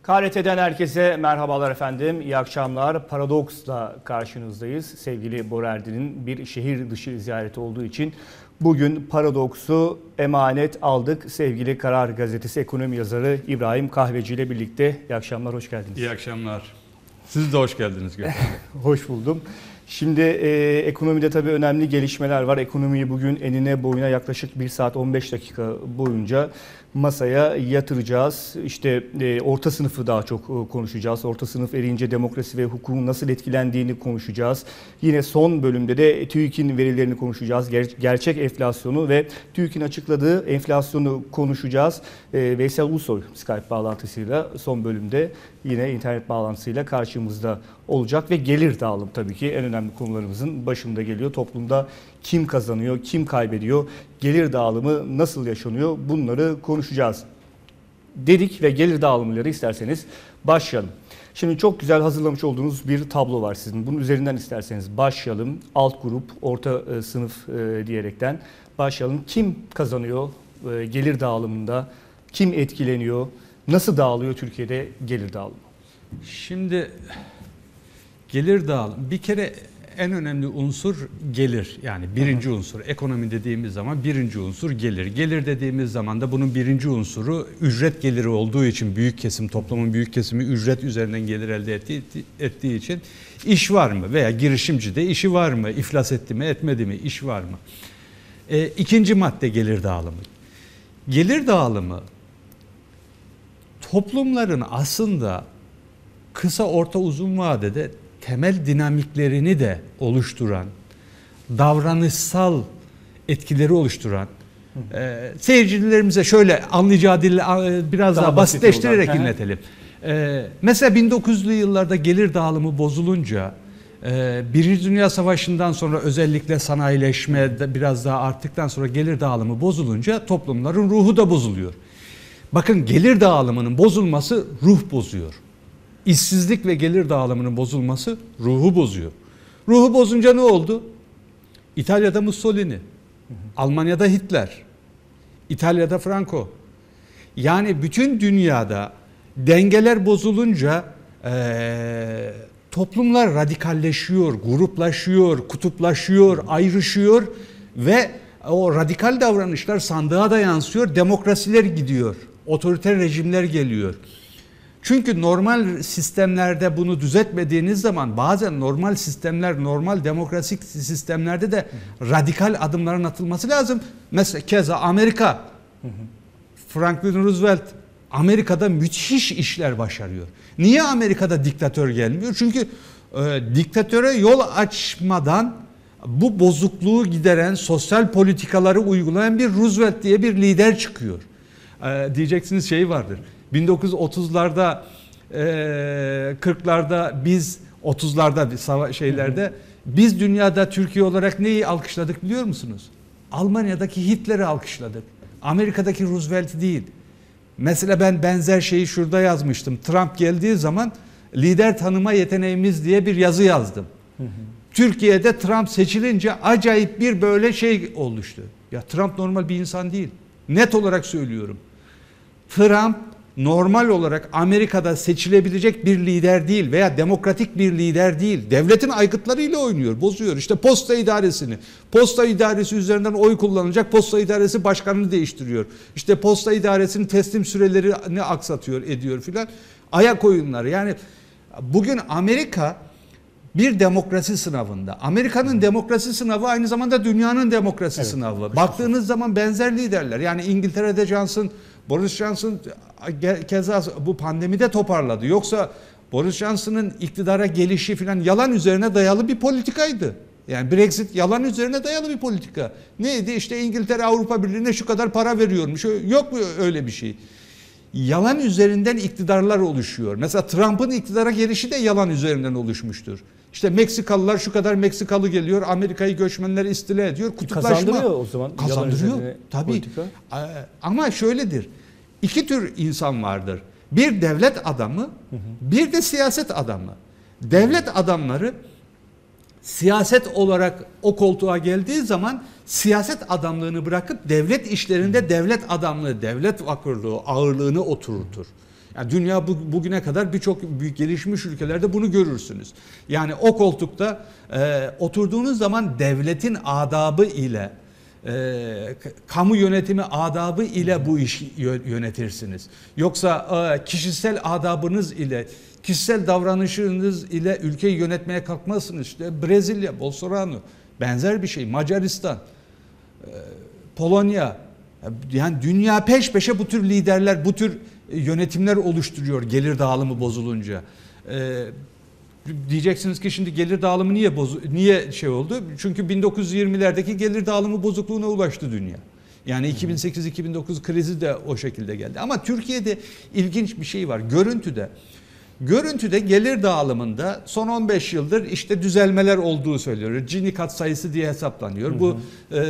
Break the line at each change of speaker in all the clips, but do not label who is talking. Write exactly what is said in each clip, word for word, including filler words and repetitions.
K R T'den herkese merhabalar efendim. İyi akşamlar. Paradoks'la karşınızdayız. Sevgili Bora Erdin'in bir şehir dışı ziyareti olduğu için bugün Paradoks'u emanet aldık. Sevgili Karar Gazetesi ekonomi yazarı İbrahim Kahveci ile birlikte. İyi akşamlar, hoş geldiniz.
İyi akşamlar. Siz de hoş geldiniz Gökhan.
Hoş buldum. Şimdi e, ekonomide tabii önemli gelişmeler var. Ekonomiyi bugün enine boyuna yaklaşık bir saat on beş dakika boyunca masaya yatıracağız. İşte e, orta sınıfı daha çok e, konuşacağız. Orta sınıf eriyince demokrasi ve hukukun nasıl etkilendiğini konuşacağız. Yine son bölümde de TÜİK'in verilerini konuşacağız. Ger- gerçek enflasyonu ve TÜİK'in açıkladığı enflasyonu konuşacağız. E, Veysel Ulusoy Skype bağlantısıyla son bölümde yine internet bağlantısıyla karşımızda olacak ve gelir dağılım tabii ki en önemli konularımızın başında geliyor. Toplumda kim kazanıyor, kim kaybediyor, gelir dağılımı nasıl yaşanıyor, bunları konuşacağız dedik ve gelir dağılımları isterseniz başlayalım. Şimdi çok güzel hazırlamış olduğunuz bir tablo var sizin. Bunun üzerinden isterseniz başlayalım. Alt grup, orta sınıf diyerekten başlayalım. Kim kazanıyor gelir dağılımında, kim etkileniyor, nasıl dağılıyor Türkiye'de gelir dağılımı?
Şimdi gelir dağılımı bir kere en önemli unsur gelir. Yani birinci unsur. Ekonomi dediğimiz zaman birinci unsur gelir. Gelir dediğimiz zaman da bunun birinci unsuru ücret geliri olduğu için büyük kesim, toplumun büyük kesimi ücret üzerinden gelir elde ettiği, ettiği için iş var mı? Veya girişimci de işi var mı? İflas etti mi, etmedi mi? İş var mı? E, ikinci madde gelir dağılımı. Gelir dağılımı toplumların aslında kısa, orta, uzun vadede temel dinamiklerini de oluşturan, davranışsal etkileri oluşturan, e, seyircilerimize şöyle anlayacağı dille biraz daha, daha basitleştirerek dinletelim. E, mesela bin dokuz yüzlü yıllarda gelir dağılımı bozulunca, e, Birinci Dünya Savaşı'ndan sonra özellikle sanayileşme de biraz daha arttıktan sonra gelir dağılımı bozulunca toplumların ruhu da bozuluyor. Bakın, gelir dağılımının bozulması ruh bozuyor. İşsizlik ve gelir dağılımının bozulması ruhu bozuyor. Ruhu bozunca ne oldu? İtalya'da Mussolini, hı hı. Almanya'da Hitler, İtalya'da Franco. Yani bütün dünyada dengeler bozulunca ee, toplumlar radikalleşiyor, gruplaşıyor, kutuplaşıyor, ayrışıyor ve o radikal davranışlar sandığa da yansıyor, demokrasiler gidiyor, otoriter rejimler geliyor. Çünkü normal sistemlerde bunu düzeltmediğiniz zaman bazen normal sistemler, normal demokratik sistemlerde de radikal adımların atılması lazım. Mesela keza Amerika, Franklin Roosevelt Amerika'da müthiş işler başarıyor. Niye Amerika'da diktatör gelmiyor? Çünkü e, diktatöre yol açmadan bu bozukluğu gideren, sosyal politikaları uygulayan bir Roosevelt diye bir lider çıkıyor. E, diyeceksiniz şey vardır. bin dokuz yüz otuzlarda, kırklarda biz otuzlarda şeylerde biz dünyada Türkiye olarak neyi alkışladık biliyor musunuz? Almanya'daki Hitler'i alkışladık. Amerika'daki Roosevelt'i değil. Mesela ben benzer şeyi şurada yazmıştım. Trump geldiği zaman lider tanıma yeteneğimiz diye bir yazı yazdım. Hı hı. Türkiye'de Trump seçilince acayip bir böyle şey oluştu. Ya Trump normal bir insan değil. Net olarak söylüyorum. Trump normal olarak Amerika'da seçilebilecek bir lider değil veya demokratik bir lider değil. Devletin aygıtlarıyla oynuyor, bozuyor. İşte posta idaresini, posta idaresi üzerinden oy kullanacak, posta idaresi başkanını değiştiriyor. İşte posta idaresinin teslim sürelerini aksatıyor, ediyor filan. Ayak oyunları. Yani bugün Amerika bir demokrasi sınavında. Amerika'nın demokrasi sınavı aynı zamanda dünyanın demokrasi evet, sınavı. Baktığınız zaman benzer liderler. Yani İngiltere'de Johnson, Boris Johnson keza bu pandemide toparladı. Yoksa Boris Johnson'ın iktidara gelişi falan yalan üzerine dayalı bir politikaydı. Yani Brexit yalan üzerine dayalı bir politika. Neydi? İşte İngiltere Avrupa Birliği'ne şu kadar para veriyormuş. Yok mu öyle bir şey? Yalan üzerinden iktidarlar oluşuyor. Mesela Trump'ın iktidara gelişi de yalan üzerinden oluşmuştur. İşte Meksikalılar şu kadar Meksikalı geliyor, Amerika'yı göçmenler istila ediyor, kutuplaşma.
Kazandırıyor o zaman.
Kazandırıyor tabii. Politika. Ama şöyledir, iki tür insan vardır. Bir devlet adamı, hı hı. bir de siyaset adamı. Devlet adamları siyaset olarak o koltuğa geldiği zaman siyaset adamlığını bırakıp devlet işlerinde devlet adamlığı, devlet vakırlığı, ağırlığını oturtur. Yani dünya bu, bugüne kadar birçok büyük gelişmiş ülkelerde bunu görürsünüz. Yani o koltukta e, oturduğunuz zaman devletin adabı ile e, kamu yönetimi adabı ile bu işi yönetirsiniz. Yoksa e, kişisel adabınız ile, kişisel davranışınız ile ülkeyi yönetmeye kalkmazsınız. İşte Brezilya, Bolsonaro, benzer bir şey. Macaristan, e, Polonya, yani dünya peş peşe bu tür liderler, bu tür yönetimler oluşturuyor gelir dağılımı bozulunca. Ee, diyeceksiniz ki şimdi gelir dağılımı niye bozu niye şey oldu? Çünkü bin dokuz yüz yirmilerdeki gelir dağılımı bozukluğuna ulaştı dünya. Yani iki bin sekiz iki bin dokuz krizi de o şekilde geldi. Ama Türkiye'de ilginç bir şey var. Görüntüde Görüntüde gelir dağılımında son on beş yıldır işte düzelmeler olduğu söyleniyor. Gini katsayısı diye hesaplanıyor. Hı hı. Bu e,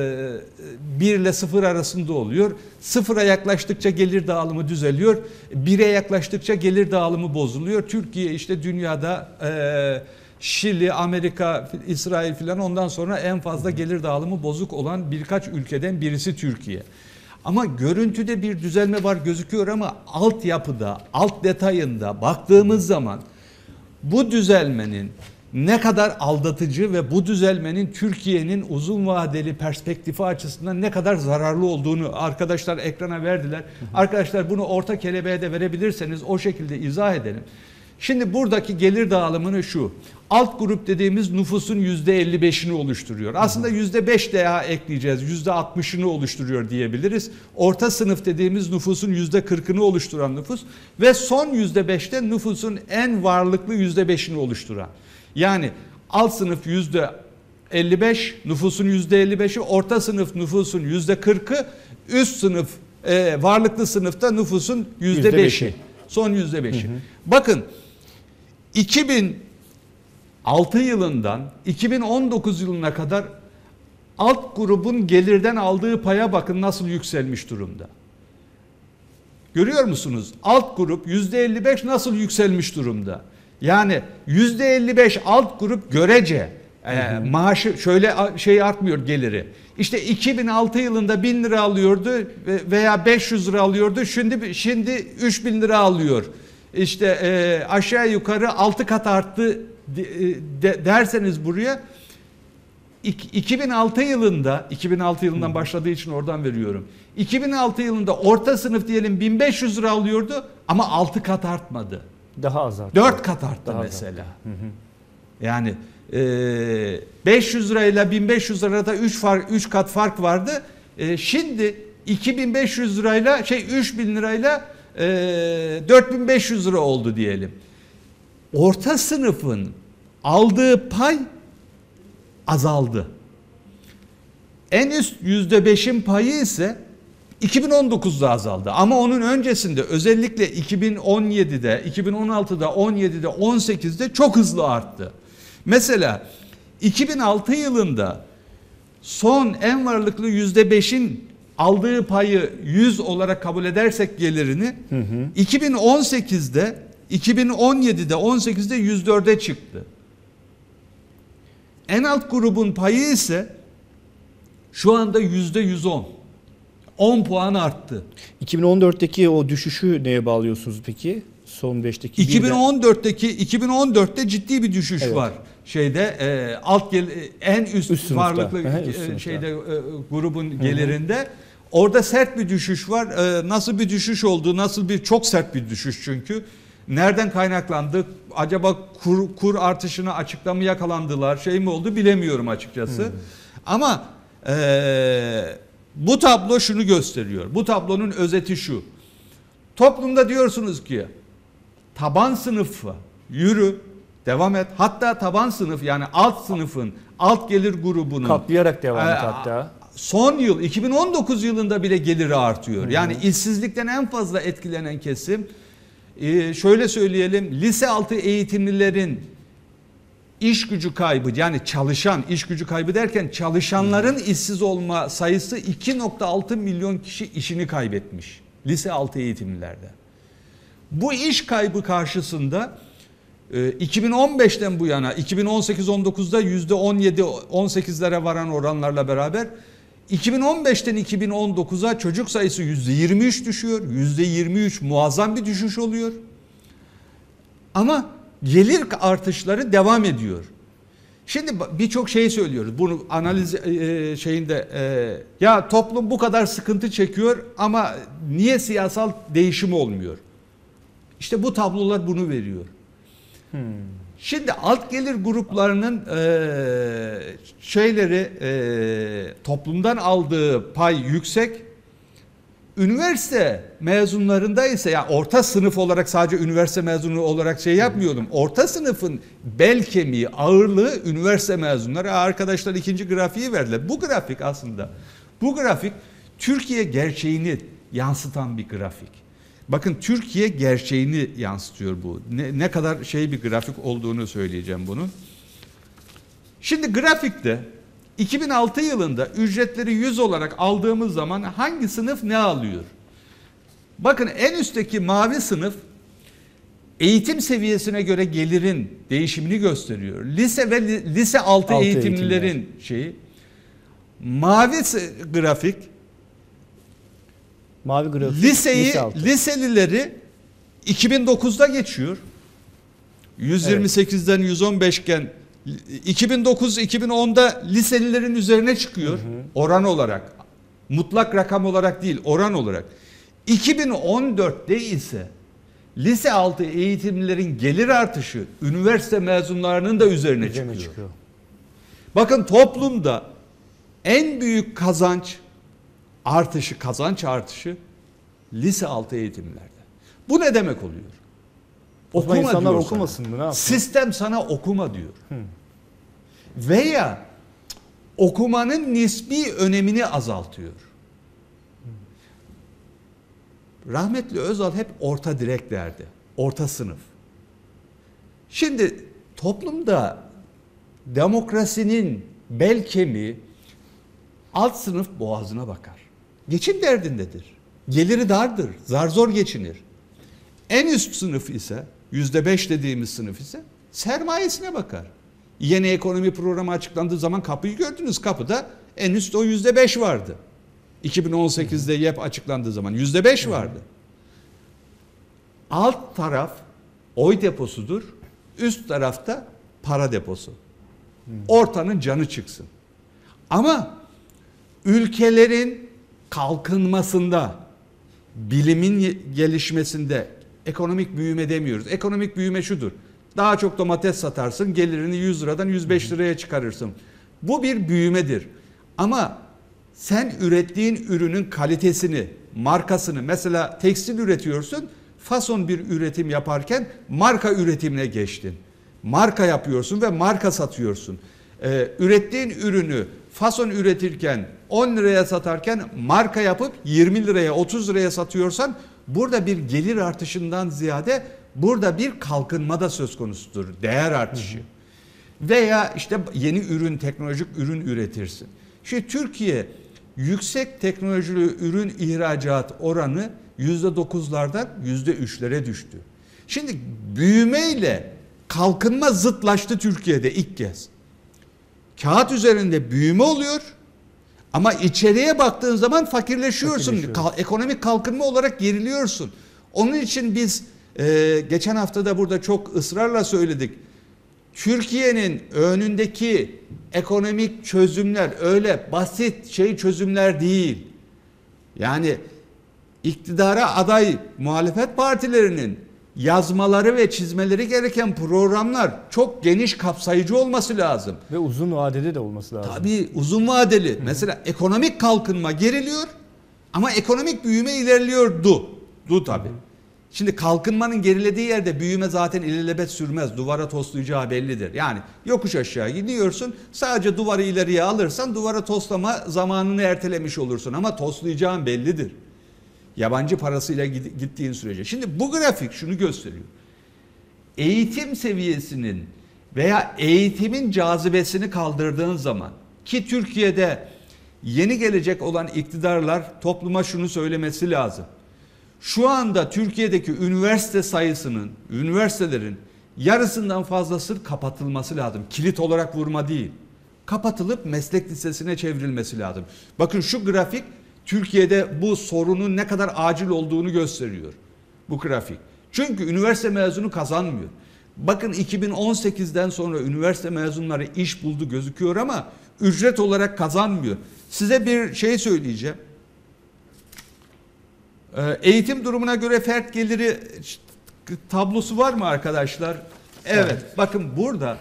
bir ile sıfır arasında oluyor. Sıfıra yaklaştıkça gelir dağılımı düzeliyor. bire yaklaştıkça gelir dağılımı bozuluyor. Türkiye işte dünyada e, Şili, Amerika, İsrail filan ondan sonra en fazla gelir dağılımı bozuk olan birkaç ülkeden birisi Türkiye. Ama görüntüde bir düzelme var gözüküyor ama altyapıda, alt detayında baktığımız zaman bu düzelmenin ne kadar aldatıcı ve bu düzelmenin Türkiye'nin uzun vadeli perspektifi açısından ne kadar zararlı olduğunu arkadaşlar ekrana verdiler. Hı hı. Arkadaşlar bunu orta kelebeğe de verebilirseniz o şekilde izah edelim. Şimdi buradaki gelir dağılımını şu. Alt grup dediğimiz nüfusun yüzde elli beşini oluşturuyor. Aslında yüzde beş daha ekleyeceğiz. yüzde altmışını oluşturuyor diyebiliriz. Orta sınıf dediğimiz nüfusun yüzde kırkını oluşturan nüfus ve son yüzde beşte nüfusun en varlıklı yüzde beşini oluşturan. Yani alt sınıf yüzde elli beş, nüfusun yüzde elli beşi, orta sınıf nüfusun yüzde kırkı, üst sınıf e, varlıklı sınıfta nüfusun yüzde beşi. Son yüzde beşi. Bakın iki bin altı yılından iki bin on dokuz yılına kadar alt grubun gelirden aldığı paya bakın nasıl yükselmiş durumda. Görüyor musunuz? Alt grup yüzde elli beş nasıl yükselmiş durumda? Yani yüzde elli beş alt grup görece e, maaşı şöyle şey artmıyor geliri. İşte iki bin altı yılında bin lira alıyordu veya beş yüz lira alıyordu. Şimdi şimdi üç bin lira alıyor. İşte e, aşağı yukarı altı kat arttı de, de, derseniz buraya iki bin altı yılında iki bin altı yılından Hı. başladığı için oradan veriyorum. iki bin altı yılında orta sınıf diyelim bin beş yüz lira alıyordu ama altı kat artmadı.
Daha az arttı.
dört kat arttı
Daha
mesela. Hı hı. Yani e, beş yüz lirayla bin beş yüz lirada üç fark üç kat fark vardı. E, şimdi iki bin beş yüz lirayla şey üç bin lirayla e, dört bin beş yüz lira oldu diyelim. Orta sınıfın aldığı pay azaldı. En üst yüzde beşin payı ise iki bin on dokuzda azaldı. Ama onun öncesinde özellikle iki bin on yedide, iki bin on altıda, on yedide, on sekizde çok hızlı arttı. Mesela iki bin altı yılında son en varlıklı yüzde beşin aldığı payı yüz olarak kabul edersek gelirini hı hı. iki bin on sekizde, iki bin on yedide, on sekizde yüz dörde çıktı. En alt grubun payı ise şu anda yüzde yüz on. on puan arttı.
iki bin on dörtteki o düşüşü neye bağlıyorsunuz peki? Son beşteki
iki bin on dörtteki iki bin on dörtte ciddi bir düşüş evet. var. Şeyde e, alt gel en üst, üst varlıklı
Aha,
e,
üst
şeyde e, grubun Hı-hı. gelirinde orada sert bir düşüş var. E, nasıl bir düşüş oldu? Nasıl bir çok sert bir düşüş çünkü. Nereden kaynaklandı? Acaba kur, kur artışını açıkta mı yakalandılar? Şey mi oldu bilemiyorum açıkçası. Hı-hı. Ama eee bu tablo şunu gösteriyor. Bu tablonun özeti şu. Toplumda diyorsunuz ki taban sınıfı yürü, devam et. Hatta taban sınıf yani alt sınıfın, alt gelir grubunun
katlayarak devam et hatta.
Son yıl iki bin on dokuz yılında bile geliri artıyor. Yani işsizlikten en fazla etkilenen kesim e, şöyle söyleyelim lise altı eğitimlilerin İş gücü kaybı yani çalışan iş gücü kaybı derken çalışanların hmm. işsiz olma sayısı iki nokta altı milyon kişi işini kaybetmiş lise altı eğitimlilerde. Bu iş kaybı karşısında iki bin on beşten bu yana iki bin on sekiz on dokuzda yüzde on yedi on sekizlere varan oranlarla beraber iki bin on beşten iki bin on dokuza çocuk sayısı yüzde yirmi üç düşüyor. yüzde yirmi üç muazzam bir düşüş oluyor. Ama gelir artışları devam ediyor. Şimdi birçok şey söylüyoruz. Bunu analiz şeyinde ya toplum bu kadar sıkıntı çekiyor ama niye siyasal değişim olmuyor? İşte bu tablolar bunu veriyor. Hmm. Şimdi alt gelir gruplarının e, şeyleri e, toplumdan aldığı pay yüksek. Üniversite mezunlarında ise ya yani orta sınıf olarak sadece üniversite mezunu olarak şey yapmıyordum. Orta sınıfın bel kemiği, ağırlığı üniversite mezunları. Arkadaşlar ikinci grafiği verdiler. Bu grafik aslında bu grafik Türkiye gerçeğini yansıtan bir grafik. Bakın Türkiye gerçeğini yansıtıyor bu. Ne, ne kadar şey bir grafik olduğunu söyleyeceğim bunu. Şimdi grafikte iki bin altı yılında ücretleri yüz olarak aldığımız zaman hangi sınıf ne alıyor? Bakın en üstteki mavi sınıf eğitim seviyesine göre gelirin değişimini gösteriyor. Lise ve li, lise altı, altı eğitimlilerin eğitimler. şeyi. Mavi grafik
Mavi grafik
liseyi lise liselileri iki bin dokuzda geçiyor. yüz yirmi sekizden evet. yüz on beş iken iki bin dokuz iki bin onda liselilerin üzerine çıkıyor, hı hı. oran olarak. Mutlak rakam olarak değil, oran olarak. iki bin on dörtte ise lise altı eğitimlilerin gelir artışı üniversite mezunlarının da üzerine, üzerine çıkıyor. çıkıyor. Bakın toplumda en büyük kazanç artışı, kazanç artışı lise altı eğitimlerde. Bu ne demek oluyor?
Okuma insanlar okumasın mı? Ne yapıyor?
Sistem sana okuma diyor. Hı. Veya okumanın nispi önemini azaltıyor. Hı. Rahmetli Özal hep orta direk derdi. Orta sınıf. Şimdi toplumda demokrasinin bel kemiği alt sınıf boğazına bakar. Geçim derdindedir. Geliri dardır. Zar zor geçinir. En üst sınıf ise yüzde beş dediğimiz sınıf ise sermayesine bakar. Yeni ekonomi programı açıklandığı zaman kapıyı gördünüz. Kapıda en üst o yüzde beş vardı. iki bin on sekizde Y E P açıklandığı zaman yüzde beş vardı. Alt taraf oy deposudur. Üst tarafta para deposu. Ortanın canı çıksın. Ama ülkelerin kalkınmasında, bilimin gelişmesinde ekonomik büyüme demiyoruz. Ekonomik büyüme şudur. Daha çok domates satarsın, gelirini yüz liradan yüz beş liraya çıkarırsın. Bu bir büyümedir. Ama sen ürettiğin ürünün kalitesini, markasını, mesela tekstil üretiyorsun, fason bir üretim yaparken marka üretimine geçtin. Marka yapıyorsun ve marka satıyorsun. Ee, ürettiğin ürünü fason üretirken on liraya satarken marka yapıp yirmi liraya otuz liraya satıyorsan burada bir gelir artışından ziyade burada bir kalkınma da söz konusudur. Değer artışı. Hı hı. Veya işte yeni ürün, teknolojik ürün üretirsin. Şimdi Türkiye yüksek teknolojili ürün ihracat oranı yüzde dokuzlardan yüzde üçlere düştü. Şimdi büyümeyle kalkınma zıtlaştı Türkiye'de ilk kez. Kağıt üzerinde büyüme oluyor ama içeriye baktığın zaman fakirleşiyorsun. Kal- ekonomik kalkınma olarak geriliyorsun. Onun için biz e, geçen hafta da burada çok ısrarla söyledik. Türkiye'nin önündeki ekonomik çözümler öyle basit şey çözümler değil. Yani iktidara aday muhalefet partilerinin yazmaları ve çizmeleri gereken programlar çok geniş kapsayıcı olması lazım.
Ve uzun vadede de olması lazım.
Tabii uzun vadeli. Hı. Mesela ekonomik kalkınma geriliyor ama ekonomik büyüme ilerliyordu. Du tabii. Hı. Şimdi kalkınmanın gerilediği yerde büyüme zaten ilelebet sürmez. Duvara toslayacağı bellidir. Yani yokuş aşağı gidiyorsun. Sadece duvarı ileriye alırsan duvara toslama zamanını ertelemiş olursun. Ama toslayacağın bellidir. Yabancı parasıyla gittiğin sürece. Şimdi bu grafik şunu gösteriyor. Eğitim seviyesinin veya eğitimin cazibesini kaldırdığın zaman ki Türkiye'de yeni gelecek olan iktidarlar topluma şunu söylemesi lazım. Şu anda Türkiye'deki üniversite sayısının, üniversitelerin yarısından fazlası kapatılması lazım. Kilit olarak vurma değil. Kapatılıp meslek lisesine çevrilmesi lazım. Bakın şu grafik Türkiye'de bu sorunun ne kadar acil olduğunu gösteriyor. Bu grafik. Çünkü üniversite mezunu kazanmıyor. Bakın iki bin on sekizden sonra üniversite mezunları iş buldu gözüküyor ama ücret olarak kazanmıyor. Size bir şey söyleyeceğim. Eğitim durumuna göre fert geliri tablosu var mı arkadaşlar? Evet. Evet. Bakın burada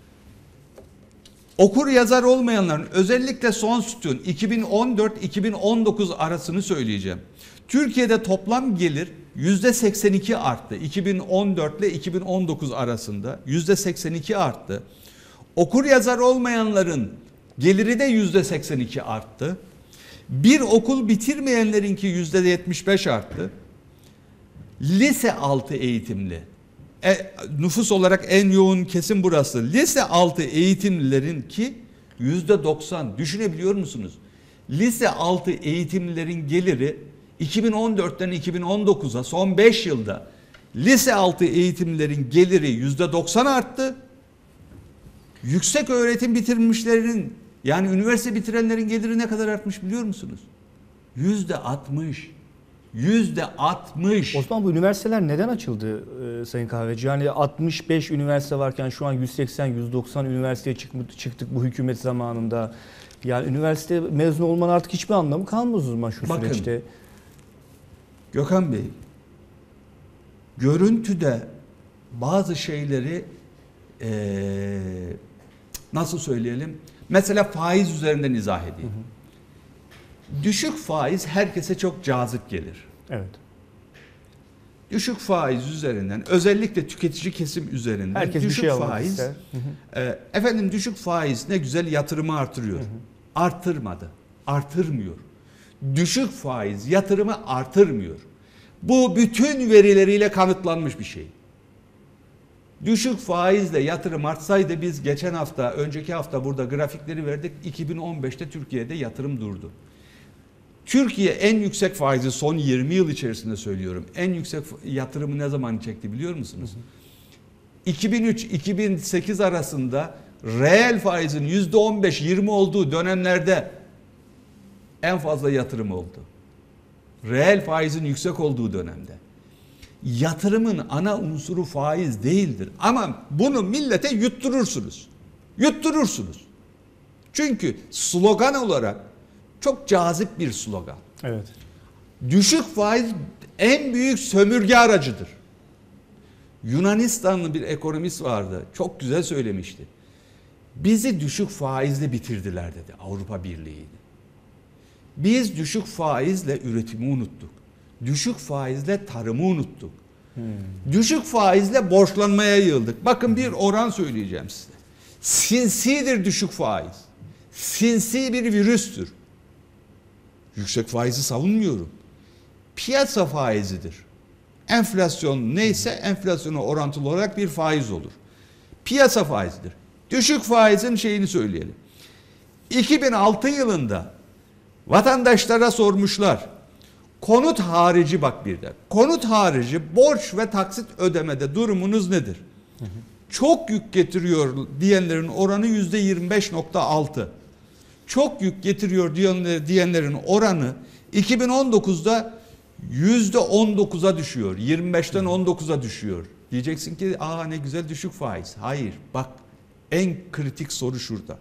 okur yazar olmayanların özellikle son sütun iki bin on dört iki bin on dokuz arasını söyleyeceğim. Türkiye'de toplam gelir yüzde seksen iki arttı. iki bin on dört ile iki bin on dokuz arasında yüzde seksen iki arttı. Okur yazar olmayanların geliri de yüzde seksen iki arttı. Bir okul bitirmeyenlerinki yüzde yetmiş beş arttı. Lise altı eğitimli. E, nüfus olarak en yoğun kesim burası. Lise altı eğitimlilerinki yüzde doksan. Düşünebiliyor musunuz? Lise altı eğitimlilerin geliri iki bin on dörtten iki bin on dokuza son beş yılda lise altı eğitimlilerin geliri yüzde doksan arttı. Yüksek öğretim bitirmişlerin yani üniversite bitirenlerin geliri ne kadar artmış biliyor musunuz? Yüzde altmış. Yüzde altmış.
Osman, bu üniversiteler neden açıldı e, Sayın Kahveci? Yani altmış beş üniversite varken şu an yüz seksen yüz doksan üniversiteye çıktık bu hükümet zamanında. Yani üniversite mezun olmanın artık hiçbir anlamı kalmaz o zaman şu
Bakın,
süreçte.
Gökhan Bey, görüntüde bazı şeyleri ee, nasıl söyleyelim? Mesela faiz üzerinden izah edeyim. Hı hı. Düşük faiz herkese çok cazip gelir.
Evet.
Düşük faiz üzerinden, özellikle tüketici kesim üzerinden
herkes
düşük
bir şey
faiz. Hı hı. E, efendim düşük faiz ne güzel yatırımı artırıyor. Hı hı. Artırmadı. Artırmıyor. Düşük faiz yatırımı artırmıyor. Bu bütün verileriyle kanıtlanmış bir şey. Düşük faizle yatırım artsaydı biz geçen hafta, önceki hafta burada grafikleri verdik. iki bin on beşte Türkiye'de yatırım durdu. Türkiye en yüksek faizi son yirmi yıl içerisinde söylüyorum. En yüksek yatırımı ne zaman çekti biliyor musunuz? Hı hı. iki bin üç iki bin sekiz arasında reel faizin yüzde on beş yirmi olduğu dönemlerde en fazla yatırım oldu. Reel faizin yüksek olduğu dönemde. Yatırımın ana unsuru faiz değildir. Ama bunu millete yutturursunuz. Yutturursunuz. Çünkü slogan olarak çok cazip bir slogan.
Evet.
Düşük faiz en büyük sömürge aracıdır. Yunanistanlı bir ekonomist vardı. Çok güzel söylemişti. Bizi düşük faizle bitirdiler dedi Avrupa Birliği'ni. Biz düşük faizle üretimi unuttuk. Düşük faizle tarımı unuttuk. Hmm. Düşük faizle borçlanmaya yığıldık. Bakın bir oran söyleyeceğim size. Sinsidir düşük faiz. Sinsi bir virüstür. Yüksek faizi savunmuyorum. Piyasa faizidir. Enflasyon neyse enflasyona orantılı olarak bir faiz olur. Piyasa faizidir. Düşük faizin şeyini söyleyelim. iki bin altı yılında vatandaşlara sormuşlar. Konut harici bak bir de. Konut harici borç ve taksit ödemede durumunuz nedir? Hı hı. Çok yük getiriyor diyenlerin oranı yüzde yirmi beş nokta altı. Çok yük getiriyor diyenlerin oranı iki bin on dokuzda yüzde on dokuza düşüyor. yirmi beşten on dokuza düşüyor. Diyeceksin ki aa ne güzel düşük faiz. Hayır bak en kritik soru şurada.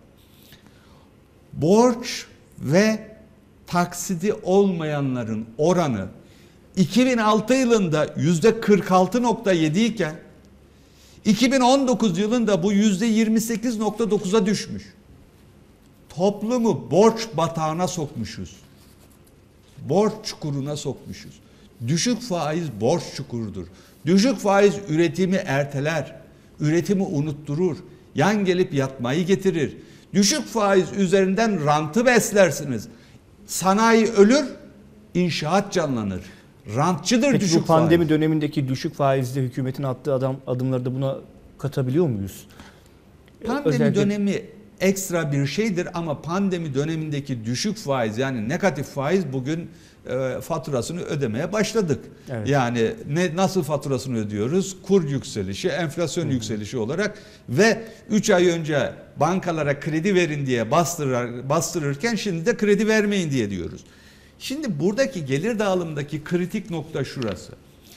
Borç ve taksidi olmayanların oranı iki bin altı yılında yüzde kırk altı nokta yedi iken iki bin on dokuz yılında bu yüzde yirmi sekiz nokta dokuza düşmüş. Toplumu borç batağına sokmuşuz. Borç çukuruna sokmuşuz. Düşük faiz borç çukurudur. Düşük faiz üretimi erteler. Üretimi unutturur. Yan gelip yatmayı getirir. Düşük faiz üzerinden rantı beslersiniz. Sanayi ölür, inşaat canlanır. Rantçıdır
Peki
düşük
bu pandemi
faiz.
dönemindeki düşük faizde hükümetin attığı adam, adımları da buna katabiliyor muyuz?
Pandemi
Özellikle...
dönemi ekstra bir şeydir ama pandemi dönemindeki düşük faiz yani negatif faiz bugün e, faturasını ödemeye başladık.
Evet.
Yani ne nasıl faturasını ödüyoruz? Kur yükselişi, enflasyon Hı-hı. yükselişi olarak ve üç ay önce bankalara kredi verin diye bastırır, bastırırken şimdi de kredi vermeyin diye diyoruz. Şimdi buradaki gelir dağılımındaki kritik nokta şurası.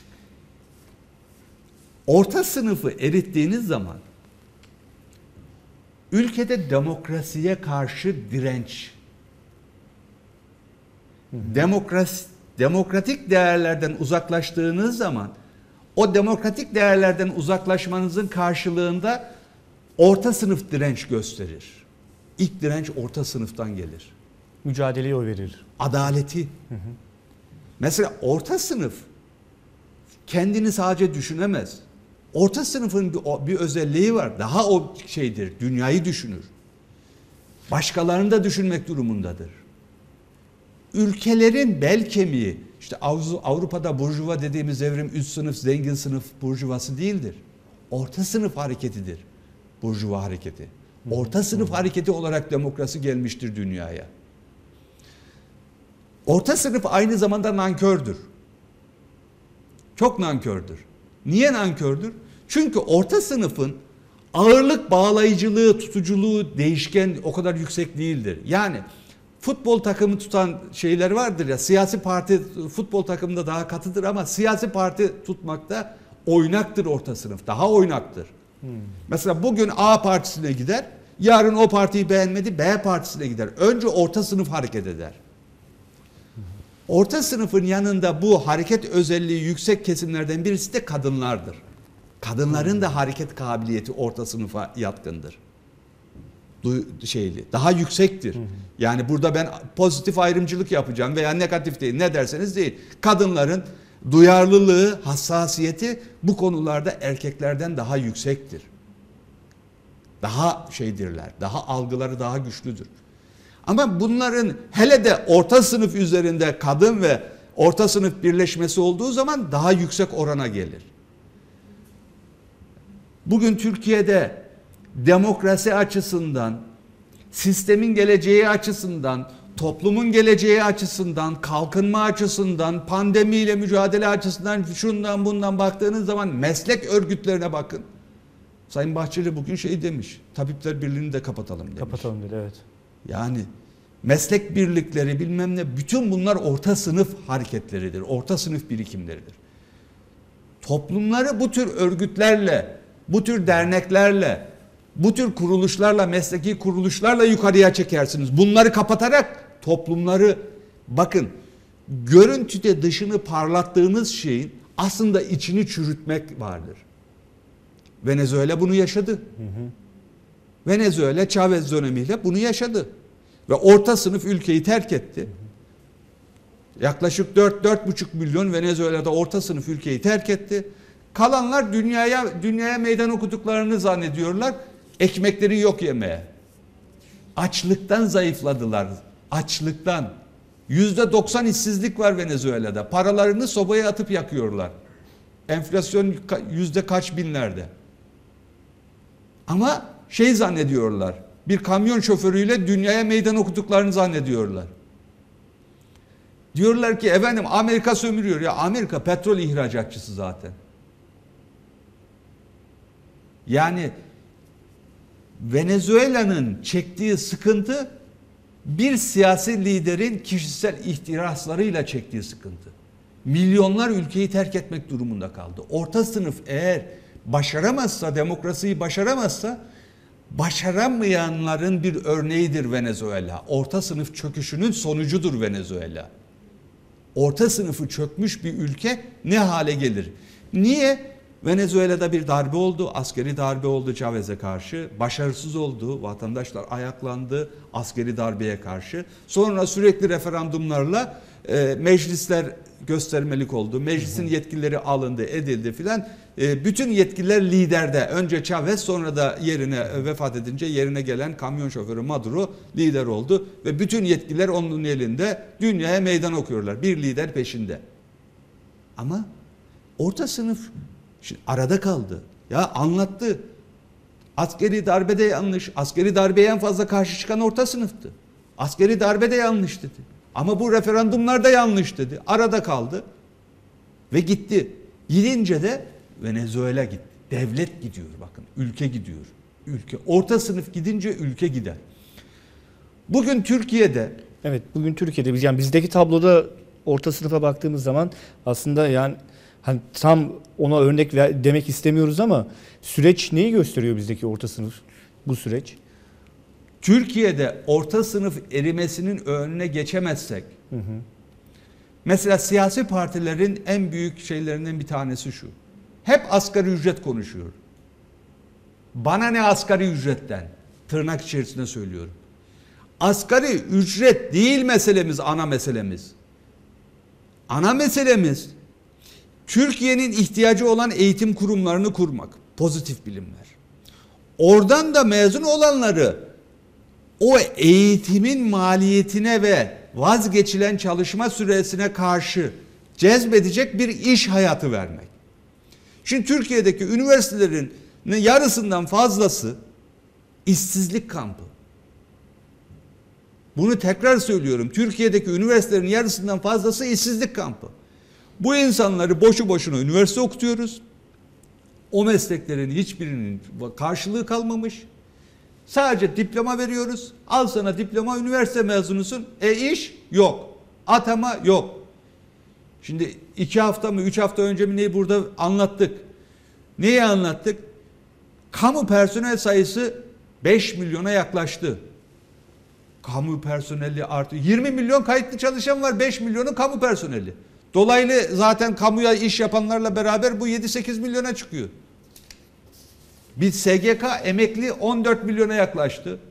Orta sınıfı erittiğiniz zaman ülkede demokrasiye karşı direnç, demokrasi, demokratik değerlerden uzaklaştığınız zaman o demokratik değerlerden uzaklaşmanızın karşılığında orta sınıf direnç gösterir. İlk direnç orta sınıftan gelir.
Mücadeleye oy verir.
Adaleti. Hı hı. Mesela orta sınıf kendini sadece düşünemez. Orta sınıfın bir, bir özelliği var. Daha o şeydir. Dünyayı düşünür. Başkalarını da düşünmek durumundadır. Ülkelerin bel kemiği, işte Avrupa'da burjuva dediğimiz evrim üst sınıf, zengin sınıf burjuvası değildir. Orta sınıf hareketidir. Burjuva hareketi. Orta sınıf hareketi olarak demokrasi gelmiştir dünyaya. Orta sınıf aynı zamanda nankördür. Çok nankördür. Niye nankördür? Çünkü orta sınıfın ağırlık bağlayıcılığı, tutuculuğu, değişken o kadar yüksek değildir. Yani futbol takımı tutan şeyler vardır ya, siyasi parti futbol takımında daha katıdır ama siyasi parti tutmakta oynaktır orta sınıf, daha oynaktır. Hmm. Mesela bugün A partisine gider, yarın o partiyi beğenmedi B partisine gider. Önce orta sınıf hareket eder. Orta sınıfın yanında bu hareket özelliği yüksek kesimlerden birisi de kadınlardır. Kadınların da hareket kabiliyeti orta sınıfa yatkındır. Du- şeyli, daha yüksektir. Hı hı. Yani burada ben pozitif ayrımcılık yapacağım veya negatif değil, ne derseniz değil. Kadınların duyarlılığı, hassasiyeti bu konularda erkeklerden daha yüksektir. Daha şeydirler, daha algıları daha güçlüdür. Ama bunların hele de orta sınıf üzerinde kadın ve orta sınıf birleşmesi olduğu zaman daha yüksek orana gelir. Bugün Türkiye'de demokrasi açısından, sistemin geleceği açısından, toplumun geleceği açısından, kalkınma açısından, pandemiyle mücadele açısından, şundan bundan baktığınız zaman meslek örgütlerine bakın. Sayın Bahçeli bugün şey demiş, Tabipler Birliği'ni de kapatalım demiş.
Kapatalım dedi, evet.
Yani meslek birlikleri bilmem ne, bütün bunlar orta sınıf hareketleridir, orta sınıf birikimleridir. Toplumları bu tür örgütlerle, bu tür derneklerle, bu tür kuruluşlarla, mesleki kuruluşlarla yukarıya çekersiniz. Bunları kapatarak toplumları, bakın, görüntüde dışını parlattığınız şeyin aslında içini çürütmek vardır. Venezuela bunu yaşadı. Hı hı. Venezuela Chavez dönemiyle bunu yaşadı. Ve orta sınıf ülkeyi terk etti. Hı hı. Yaklaşık dört dört buçuk milyon Venezuela'da orta sınıf ülkeyi terk etti. Kalanlar dünyaya dünyaya meydan okuduklarını zannediyorlar. Ekmekleri yok yemeye. Açlıktan zayıfladılar. Açlıktan. yüzde doksan işsizlik var Venezuela'da. Paralarını sobaya atıp yakıyorlar. Enflasyon yüzde kaç binlerde. Ama şey zannediyorlar. Bir kamyon şoförüyle dünyaya meydan okuduklarını zannediyorlar. Diyorlar ki efendim Amerika sömürüyor. Ya Amerika petrol ihracatçısı zaten. Yani Venezuela'nın çektiği sıkıntı bir siyasi liderin kişisel ihtiraslarıyla çektiği sıkıntı. Milyonlar ülkeyi terk etmek durumunda kaldı. Orta sınıf eğer başaramazsa, demokrasiyi başaramazsa, başaramayanların bir örneğidir Venezuela. Orta sınıf çöküşünün sonucudur Venezuela. Orta sınıfı çökmüş bir ülke ne hale gelir? Niye? Venezuela'da bir darbe oldu, askeri darbe oldu Chavez'e karşı. Başarısız oldu, vatandaşlar ayaklandı askeri darbeye karşı. Sonra sürekli referandumlarla e, meclisler göstermelik oldu. Meclisin yetkileri alındı, edildi filan. E, bütün yetkiler liderde. Önce Chavez, sonra da yerine e, vefat edince yerine gelen kamyon şoförü Maduro lider oldu. Ve bütün yetkiler onun elinde, dünyaya meydan okuyorlar. Bir lider peşinde. Ama orta sınıf şimdi arada kaldı. Ya anlattı. Askeri darbede yanlış. Askeri darbeye en fazla karşı çıkan orta sınıftı. Askeri darbe de yanlış dedi. Ama bu referandumlar da yanlış dedi. Arada kaldı ve gitti. Gidince de Venezuela gitti. Devlet gidiyor bakın. Ülke gidiyor. Ülke. Orta sınıf gidince ülke gider. Bugün Türkiye'de
Evet, bugün Türkiye'de biz yani bizdeki tabloda orta sınıfa baktığımız zaman aslında yani hani tam ona örnek ver, demek istemiyoruz ama süreç neyi gösteriyor bizdeki orta sınıf bu süreç?
Türkiye'de orta sınıf erimesinin önüne geçemezsek, hı hı. mesela siyasi partilerin en büyük şeylerinden bir tanesi şu. Hep asgari ücret konuşuyor. Bana ne asgari ücretten? Tırnak içerisinde söylüyorum. Asgari ücret değil meselemiz, ana meselemiz. Ana meselemiz Türkiye'nin ihtiyacı olan eğitim kurumlarını kurmak. Pozitif bilimler. Oradan da mezun olanları o eğitimin maliyetine ve vazgeçilen çalışma süresine karşı cezbedecek bir iş hayatı vermek. Şimdi Türkiye'deki üniversitelerin yarısından fazlası işsizlik kampı. Bunu tekrar söylüyorum. Türkiye'deki üniversitelerin yarısından fazlası işsizlik kampı. Bu insanları boşu boşuna üniversite okutuyoruz. O mesleklerin hiçbirinin karşılığı kalmamış. Sadece diploma veriyoruz. Al sana diploma, üniversite mezunusun. E iş yok. Atama yok. Şimdi iki hafta mı, üç hafta önce mi neyi burada anlattık? Neyi anlattık? Kamu personel sayısı beş milyona yaklaştı. Kamu personeli artıyor. yirmi milyon kayıtlı çalışan var. beş milyonun kamu personeli. Dolaylı zaten kamuya iş yapanlarla beraber bu yedi sekiz milyona çıkıyor. Bir S G K emekli on dört milyona yaklaştı.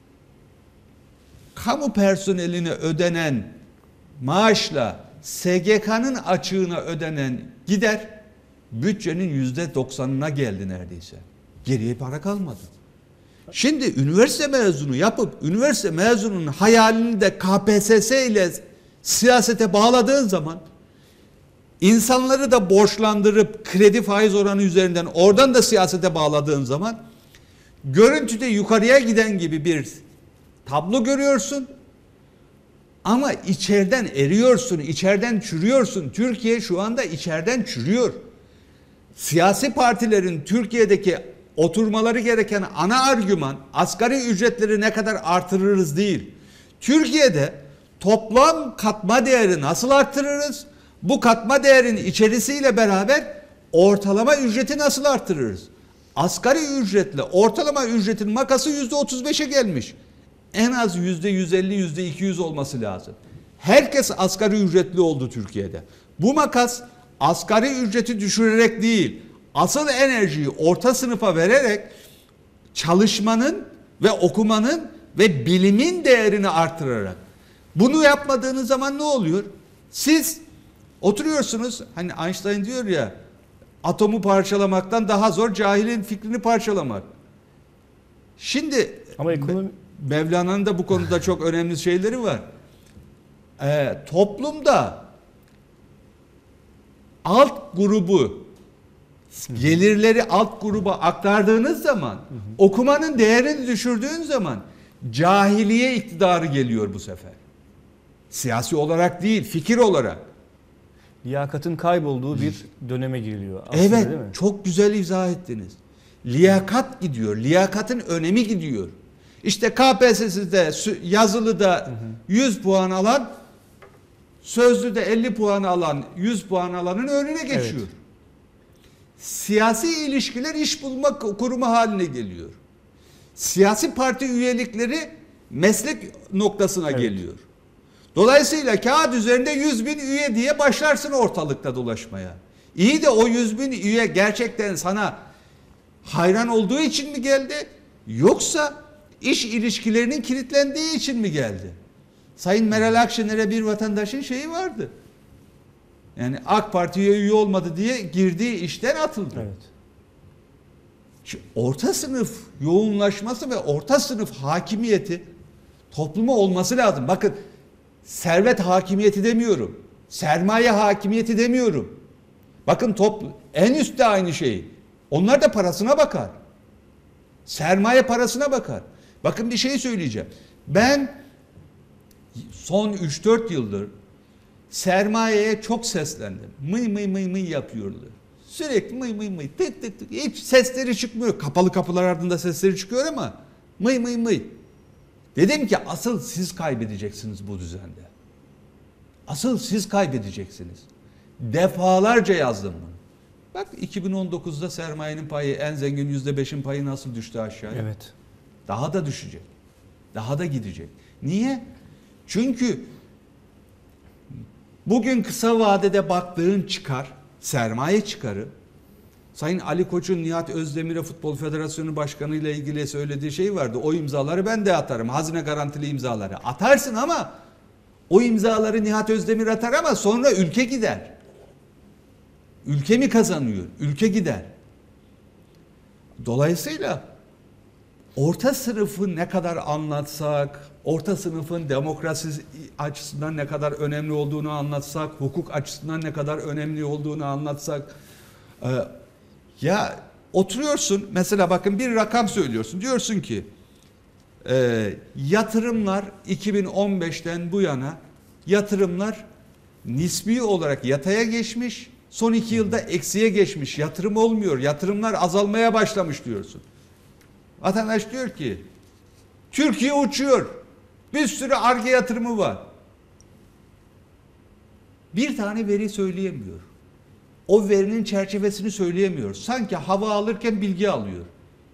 Kamu personeline ödenen maaşla S G K'nın açığına ödenen gider bütçenin yüzde doksanına geldi neredeyse. Geriye para kalmadı. Şimdi üniversite mezunu yapıp üniversite mezununun hayalini de K P S S ile siyasete bağladığın zaman, insanları da borçlandırıp kredi faiz oranı üzerinden oradan da siyasete bağladığın zaman görüntüde yukarıya giden gibi bir tablo görüyorsun. Ama içeriden eriyorsun, içeriden çürüyorsun. Türkiye şu anda içeriden çürüyor. Siyasi partilerin Türkiye'deki oturmaları gereken ana argüman asgari ücretleri ne kadar artırırız değil. Türkiye'de toplam katma değeri nasıl artırırız? Bu katma değerin içerisiyle beraber ortalama ücreti nasıl artırırız? Asgari ücretle ortalama ücretin makası yüzde otuz beşe gelmiş. En az yüzde yüz elli, yüzde iki yüz olması lazım. Herkes asgari ücretli oldu Türkiye'de. Bu makas asgari ücreti düşürerek değil, asıl enerjiyi orta sınıfa vererek çalışmanın ve okumanın ve bilimin değerini artırarak. Bunu yapmadığınız zaman ne oluyor? Siz oturuyorsunuz, hani Einstein diyor ya, atomu parçalamaktan daha zor cahilin fikrini parçalamak. Şimdi
ama ekonomi...
Mevlana'nın da bu konuda çok önemli şeyleri var. Ee, toplumda alt grubu, gelirleri alt gruba aktardığınız zaman, hı hı. okumanın değerini düşürdüğün zaman cahiliye iktidarı geliyor bu sefer. Siyasi olarak değil, fikir olarak.
Liyakatın kaybolduğu bir döneme giriliyor aslında,
evet,
değil mi?
çok güzel izah ettiniz. Liyakat gidiyor, liyakatın önemi gidiyor. İşte K P S S'de, yazılıda hı hı. yüz puan alan, sözlüde elli puan alan, yüz puan alanın önüne geçiyor. Evet. Siyasi ilişkiler iş bulma kurumu haline geliyor. Siyasi parti üyelikleri meslek noktasına evet. geliyor. Dolayısıyla kağıt üzerinde yüz bin üye diye başlarsın ortalıkta dolaşmaya. İyi de o yüz bin üye gerçekten sana hayran olduğu için mi geldi? Yoksa iş ilişkilerinin kilitlendiği için mi geldi? Sayın Meral Akşener'e bir vatandaşın şeyi vardı. Yani AK Parti'ye üye olmadı diye girdiği işten atıldı.
Evet.
Şu orta sınıf yoğunlaşması ve orta sınıf hakimiyeti topluma olması lazım. Bakın, servet hakimiyeti demiyorum. Sermaye hakimiyeti demiyorum. Bakın toplu, en üstte aynı şey. Onlar da parasına bakar. Sermaye parasına bakar. Bakın bir şey söyleyeceğim. Ben son üç dört yıldır sermayeye çok seslendim. Mıy mıy mıy mıy yapıyorlar. Sürekli mıy mıy mıy tık tık tık. Hiç sesleri çıkmıyor. Kapalı kapılar ardında sesleri çıkıyor ama mıy mıy mıy. Dedim ki asıl siz kaybedeceksiniz bu düzende. Asıl siz kaybedeceksiniz. Defalarca yazdım bunu. Bak iki bin on dokuzda sermayenin payı, en zengin yüzde beşin payı nasıl düştü aşağıya?
Evet.
Daha da düşecek. Daha da gidecek. Niye? Çünkü bugün kısa vadede baktığın çıkar, sermaye çıkarı, Sayın Ali Koç'un Nihat Özdemir'e Futbol Federasyonu Başkanı ile ilgili söylediği şey vardı. O imzaları ben de atarım. Hazine garantili imzaları. Atarsın ama o imzaları Nihat Özdemir atar ama sonra ülke gider. Ülke mi kazanıyor? Ülke gider. Dolayısıyla orta sınıfı ne kadar anlatsak, orta sınıfın demokrasi açısından ne kadar önemli olduğunu anlatsak, hukuk açısından ne kadar önemli olduğunu anlatsak, e, ya oturuyorsun mesela bakın bir rakam söylüyorsun. Diyorsun ki e, yatırımlar iki bin on beşten bu yana yatırımlar nispi olarak yataya geçmiş. Son iki yılda eksiye geçmiş. Yatırım olmuyor. Yatırımlar azalmaya başlamış diyorsun. Vatandaş diyor ki Türkiye uçuyor. Bir sürü Ar-Ge yatırımı var. Bir tane veri söyleyemiyor. O verinin çerçevesini söyleyemiyor. Sanki hava alırken bilgi alıyor.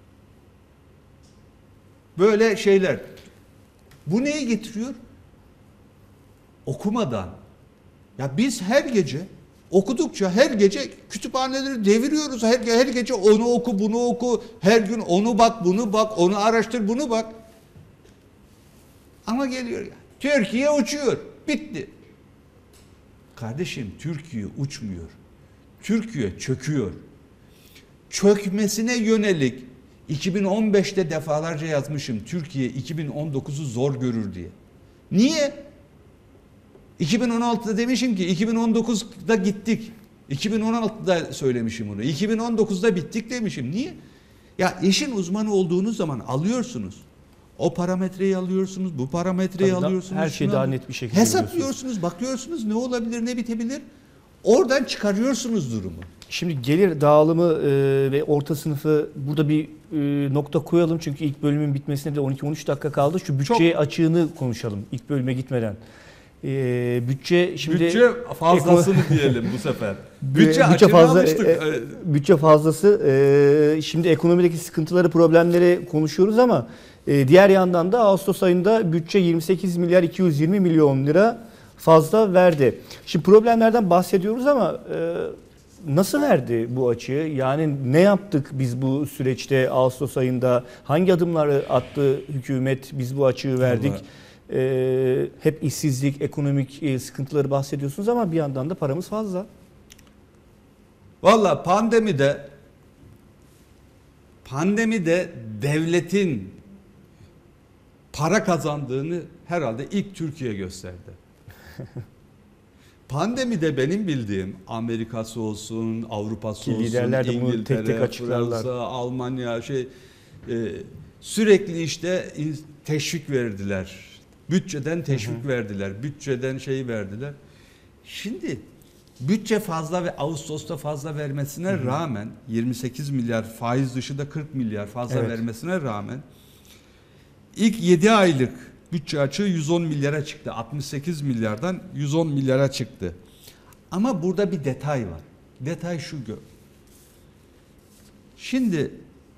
Böyle şeyler. Bu neyi getiriyor? Okumadan. Ya biz her gece okudukça her gece kütüphaneleri deviriyoruz. Her, her gece onu oku, bunu oku. Her gün onu bak, bunu bak, onu araştır, bunu bak. Ama geliyor ya. Türkiye uçuyor. Bitti. Kardeşim Türkiye uçmuyor. Türkiye çöküyor. Çökmesine yönelik iki bin on beşte defalarca yazmışım. Türkiye iki bin on dokuzu zor görür diye. Niye? iki bin on altıda demişim ki iki bin on dokuzda gittik. iki bin on altıda söylemişim bunu. iki bin on dokuzda bittik demişim. Niye? Ya işin uzmanı olduğunuz zaman alıyorsunuz. O parametreyi alıyorsunuz, bu parametreyi
Tabii
alıyorsunuz.
her şeyi daha net bir şekilde
hesaplıyorsunuz, bakıyorsunuz ne olabilir, ne bitebilir. Oradan çıkarıyorsunuz durumu.
Şimdi gelir dağılımı e, ve orta sınıfı burada bir e, nokta koyalım. Çünkü ilk bölümün bitmesine de on iki on üç dakika kaldı. Şu bütçe Çok... açığını konuşalım ilk bölüme gitmeden. E, bütçe şimdi
bütçe fazlasını diyelim bu sefer.
Bütçe, bütçe fazla e, e, bütçe fazlası. E, şimdi ekonomideki sıkıntıları, problemleri konuşuyoruz ama e, diğer yandan da Ağustos ayında bütçe yirmi sekiz milyar iki yüz yirmi milyon lira fazla verdi. Şimdi problemlerden bahsediyoruz ama e, nasıl verdi bu açığı? Yani ne yaptık biz bu süreçte Ağustos ayında? Hangi adımları attı hükümet? Biz bu açığı verdik. Ee, hep işsizlik, ekonomik e, sıkıntıları bahsediyorsunuz ama bir yandan da paramız fazla.
Valla pandemide pandemide devletin para kazandığını herhalde ilk Türkiye gösterdi. Pandemide benim bildiğim Amerika'sı olsun, Avrupa'sı olsun,
liderler de bunu tek tek açıklarlar.
Fransa, Almanya şey e, sürekli işte teşvik verdiler. Bütçeden teşvik hı hı. verdiler. Bütçeden şey verdiler. Şimdi bütçe fazla ve Ağustos'ta fazla vermesine hı hı. rağmen yirmi sekiz milyar faiz dışı da kırk milyar fazla evet. vermesine rağmen ilk yedi aylık bütçe açığı yüz on milyara çıktı. altmış sekiz milyardan yüz on milyara çıktı. Ama burada bir detay var. Detay şu. Şimdi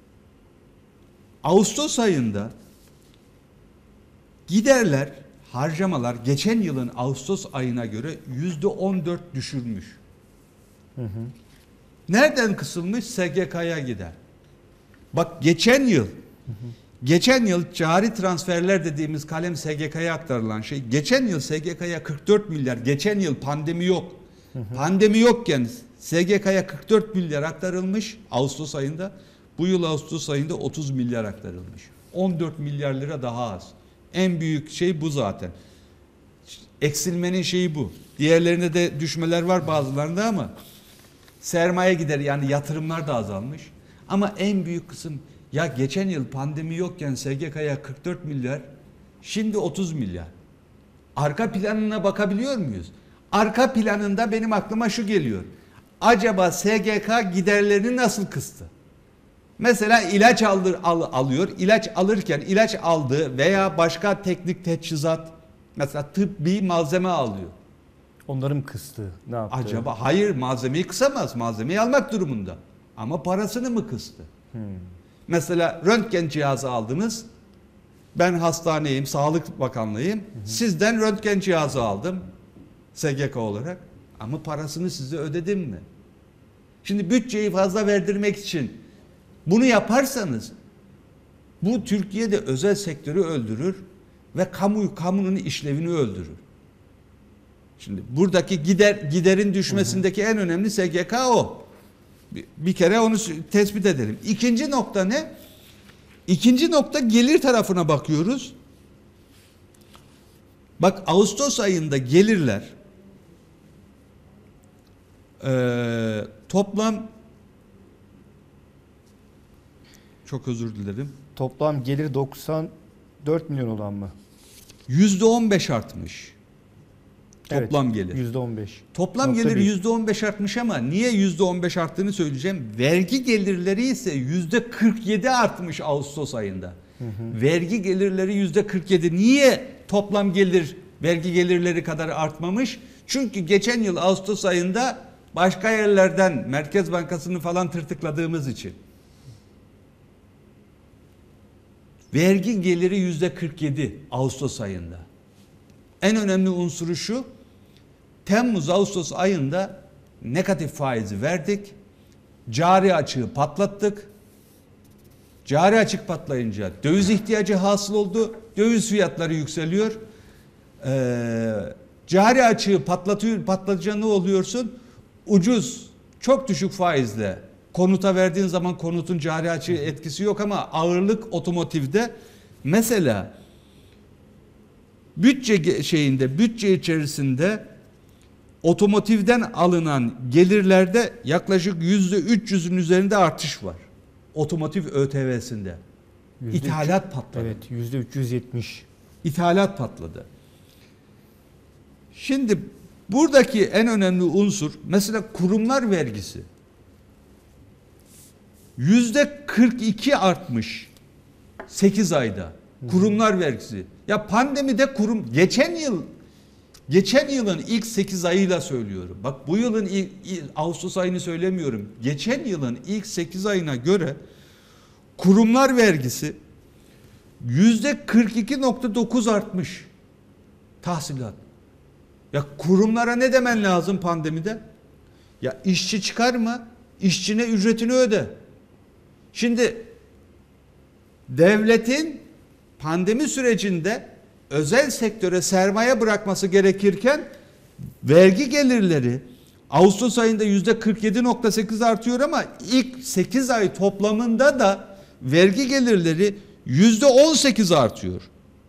Ağustos ayında giderler, harcamalar geçen yılın Ağustos ayına göre yüzde on dört düşürmüş. Hı hı. Nereden kısılmış? S G K'ya gider. Bak geçen yıl, hı hı. geçen yıl cari transferler dediğimiz kalem S G K'ya aktarılan şey, geçen yıl S G K'ya kırk dört milyar, geçen yıl pandemi yok. Hı hı. Pandemi yokken S G K'ya kırk dört milyar aktarılmış Ağustos ayında, bu yıl Ağustos ayında otuz milyar aktarılmış. on dört milyar lira daha az. En büyük şey bu zaten. Eksilmenin şeyi bu. Diğerlerinde de düşmeler var bazılarında ama sermaye gideri yani yatırımlar da azalmış. Ama en büyük kısım ya geçen yıl pandemi yokken S G K'ya kırk dört milyar, şimdi otuz milyar. arka planına bakabiliyor muyuz? Arka planında benim aklıma şu geliyor. Acaba S G K giderlerini nasıl kıstı? Mesela ilaç alır, al, alıyor. İlaç alırken ilaç aldığı veya başka teknik teçhizat, mesela tıbbi malzeme alıyor.
Onların mı kıstı? Ne yaptı?
Acaba hayır, malzemeyi kısamaz. Malzemeyi almak durumunda. Ama parasını mı kıstı?
Hmm.
Mesela röntgen cihazı aldınız. Ben hastaneyim, Sağlık Bakanlığıyım. Hı hı. Sizden röntgen cihazı aldım S G K olarak. Ama parasını size ödedim mi? Şimdi bütçeyi fazla verdirmek için bunu yaparsanız bu Türkiye'de özel sektörü öldürür ve kamu kamunun işlevini öldürür. Şimdi buradaki gider giderin düşmesindeki hı hı. en önemli S G K o. Bir, bir kere onu tespit edelim. İkinci nokta ne? İkinci nokta gelir tarafına bakıyoruz. Bak Ağustos ayında gelirler e, toplam çok özür dilerim.
Toplam gelir doksan dört milyon olan mı?
yüzde on beş artmış. Toplam
evet,
gelir.
yüzde on beş.
Toplam gelir yüzde on beş artmış ama niye yüzde on beş arttığını söyleyeceğim. Vergi gelirleri ise yüzde kırk yedi artmış Ağustos ayında. Hı hı. Vergi gelirleri yüzde kırk yedi. Niye toplam gelir vergi gelirleri kadar artmamış? Çünkü geçen yıl Ağustos ayında başka yerlerden Merkez Bankası'nı falan tırtıkladığımız için. Vergi geliri yüzde kırk yedi Ağustos ayında. En önemli unsuru şu. Temmuz-Ağustos ayında negatif faizi verdik. Cari açığı patlattık. Cari açık patlayınca döviz ihtiyacı hasıl oldu. Döviz fiyatları yükseliyor. Ee, cari açığı patlatıyor, patlatınca ne oluyorsun? Ucuz, çok düşük faizle konuta verdiğin zaman konutun cari açığı etkisi yok ama ağırlık otomotivde. Mesela bütçe şeyinde, bütçe içerisinde otomotivden alınan gelirlerde yaklaşık yüzde üç yüzün üzerinde artış var. Otomotiv ÖTV'sinde. İthalat patladı.
Evet, yüzde üç yüz yetmiş.
İthalat patladı. Şimdi buradaki en önemli unsur mesela kurumlar vergisi. Yüzde kırk iki artmış sekiz ayda kurumlar vergisi. Ya pandemide kurum geçen yıl geçen yılın ilk sekiz ayıyla söylüyorum. Bak bu yılın ilk, ilk Ağustos ayını söylemiyorum. Geçen yılın ilk sekiz ayına göre kurumlar vergisi yüzde kırk iki nokta dokuz artmış. Tahsilat. Ya kurumlara ne demen lazım pandemide? Ya işçi çıkarma, işçine ücretini öde. Şimdi devletin pandemi sürecinde özel sektöre sermaye bırakması gerekirken vergi gelirleri Ağustos ayında yüzde kırk yedi nokta sekiz artıyor ama ilk sekiz ay toplamında da vergi gelirleri yüzde on sekiz artıyor.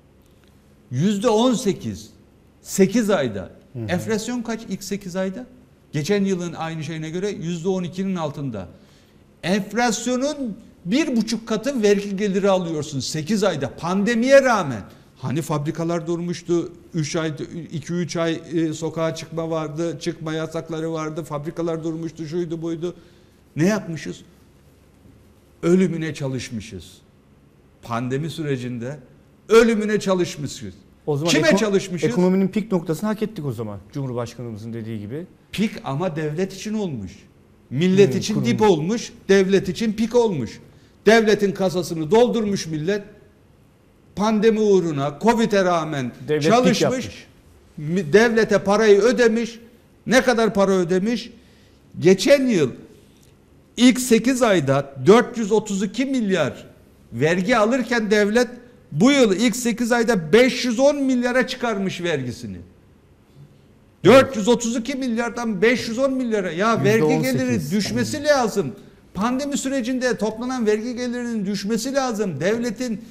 Yüzde on sekiz. sekiz ayda. Hı hı. Enflasyon kaç ilk sekiz ayda? Geçen yılın aynı şeyine göre yüzde on ikinin altında. Enflasyonun bir buçuk katı vergi geliri alıyorsun sekiz ayda pandemiye rağmen. Hani fabrikalar durmuştu, üç ay, iki üç ay e, sokağa çıkma vardı, çıkma yasakları vardı, fabrikalar durmuştu, şuydu buydu. Ne yapmışız? Ölümüne çalışmışız. Pandemi sürecinde ölümüne çalışmışız.
O zaman
kime
eko-
çalışmışız?
Ekonominin pik noktasını hak ettik o zaman. Cumhurbaşkanımızın dediği gibi.
Pik ama devlet için olmuş. Millet
Hmm,
için
kurum.
dip olmuş, devlet için pik olmuş. Devletin kasasını doldurmuş millet. Pandemi uğruna, Covid'e rağmen
Devlet
çalışmış. Devlete parayı ödemiş. Ne kadar para ödemiş? Geçen yıl ilk sekiz ayda dört yüz otuz iki milyar vergi alırken devlet bu yıl ilk sekiz ayda beş yüz on milyara çıkarmış vergisini. dört yüz otuz iki milyardan beş yüz on milyara ya vergi geliri düşmesi lazım. Pandemi sürecinde toplanan vergi gelirinin düşmesi lazım. Devletin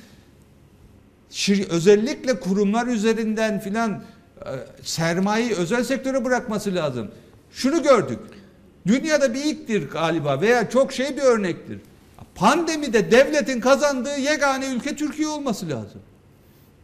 özellikle kurumlar üzerinden filan sermayeyi özel sektöre bırakması lazım. Şunu gördük. Dünyada bir ilktir galiba veya çok şey bir örnektir. Pandemide devletin kazandığı yegane ülke Türkiye olması lazım.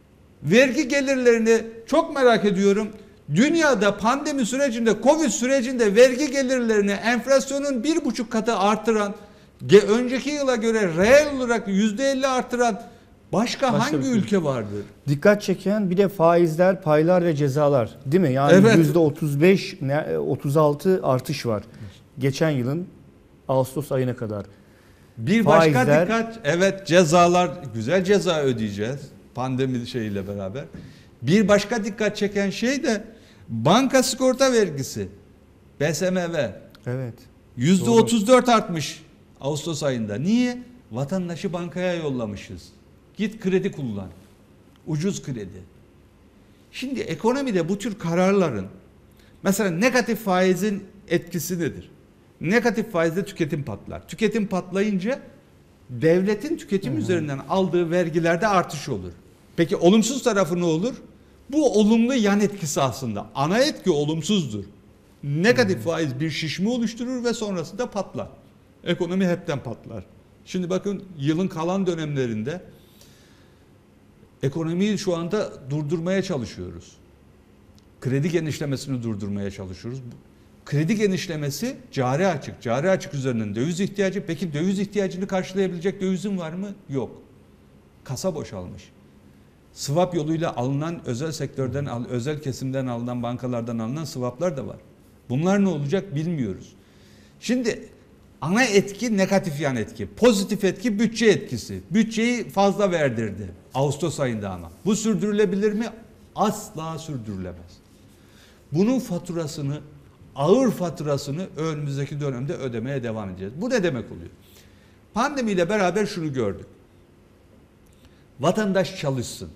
Vergi gelirlerini çok merak ediyorum. Dünyada pandemi sürecinde, Covid sürecinde vergi gelirlerini enflasyonun bir buçuk katı artıran, önceki yıla göre reel olarak yüzde elli artıran başka, başka hangi ülke vardır?
Dikkat çeken bir de faizler, paylar ve cezalar, değil mi? Yani
evet.
yüzde otuz beş, otuz altı artış var. Geçen yılın Ağustos ayına kadar.
Bir
faizler,
başka dikkat, evet cezalar, güzel ceza ödeyeceğiz pandemi şeyiyle beraber. Bir başka dikkat çeken şey de banka sigorta vergisi, B S M V.
Evet.
yüzde otuz dört artmış Ağustos ayında. Niye? Vatandaşı bankaya yollamışız. Git kredi kullan. Ucuz kredi. Şimdi ekonomide bu tür kararların, mesela negatif faizin etkisi nedir? Negatif faizde tüketim patlar. Tüketim patlayınca devletin tüketim hı hı. üzerinden aldığı vergilerde artış olur. Peki olumsuz tarafı ne olur? Bu olumlu yan etkisi aslında. Ana etki olumsuzdur. Negatif faiz bir şişme oluşturur ve sonrasında patlar. Ekonomi hepten patlar. Şimdi bakın yılın kalan dönemlerinde ekonomiyi şu anda durdurmaya çalışıyoruz. Kredi genişlemesini durdurmaya çalışıyoruz. Kredi genişlemesi cari açık. Cari açık üzerinden döviz ihtiyacı. Peki döviz ihtiyacını karşılayabilecek dövizin var mı? Yok. Kasa boşalmış. Swap yoluyla alınan özel sektörden, özel kesimden alınan, bankalardan alınan swaplar da var. Bunlar ne olacak bilmiyoruz. Şimdi ana etki negatif yan etki. Pozitif etki bütçe etkisi. Bütçeyi fazla verdirdi Ağustos ayında ama. Bu sürdürülebilir mi? Asla sürdürülemez. Bunun faturasını, ağır faturasını önümüzdeki dönemde ödemeye devam edeceğiz. Bu ne demek oluyor? Pandemiyle beraber şunu gördük. Vatandaş çalışsın.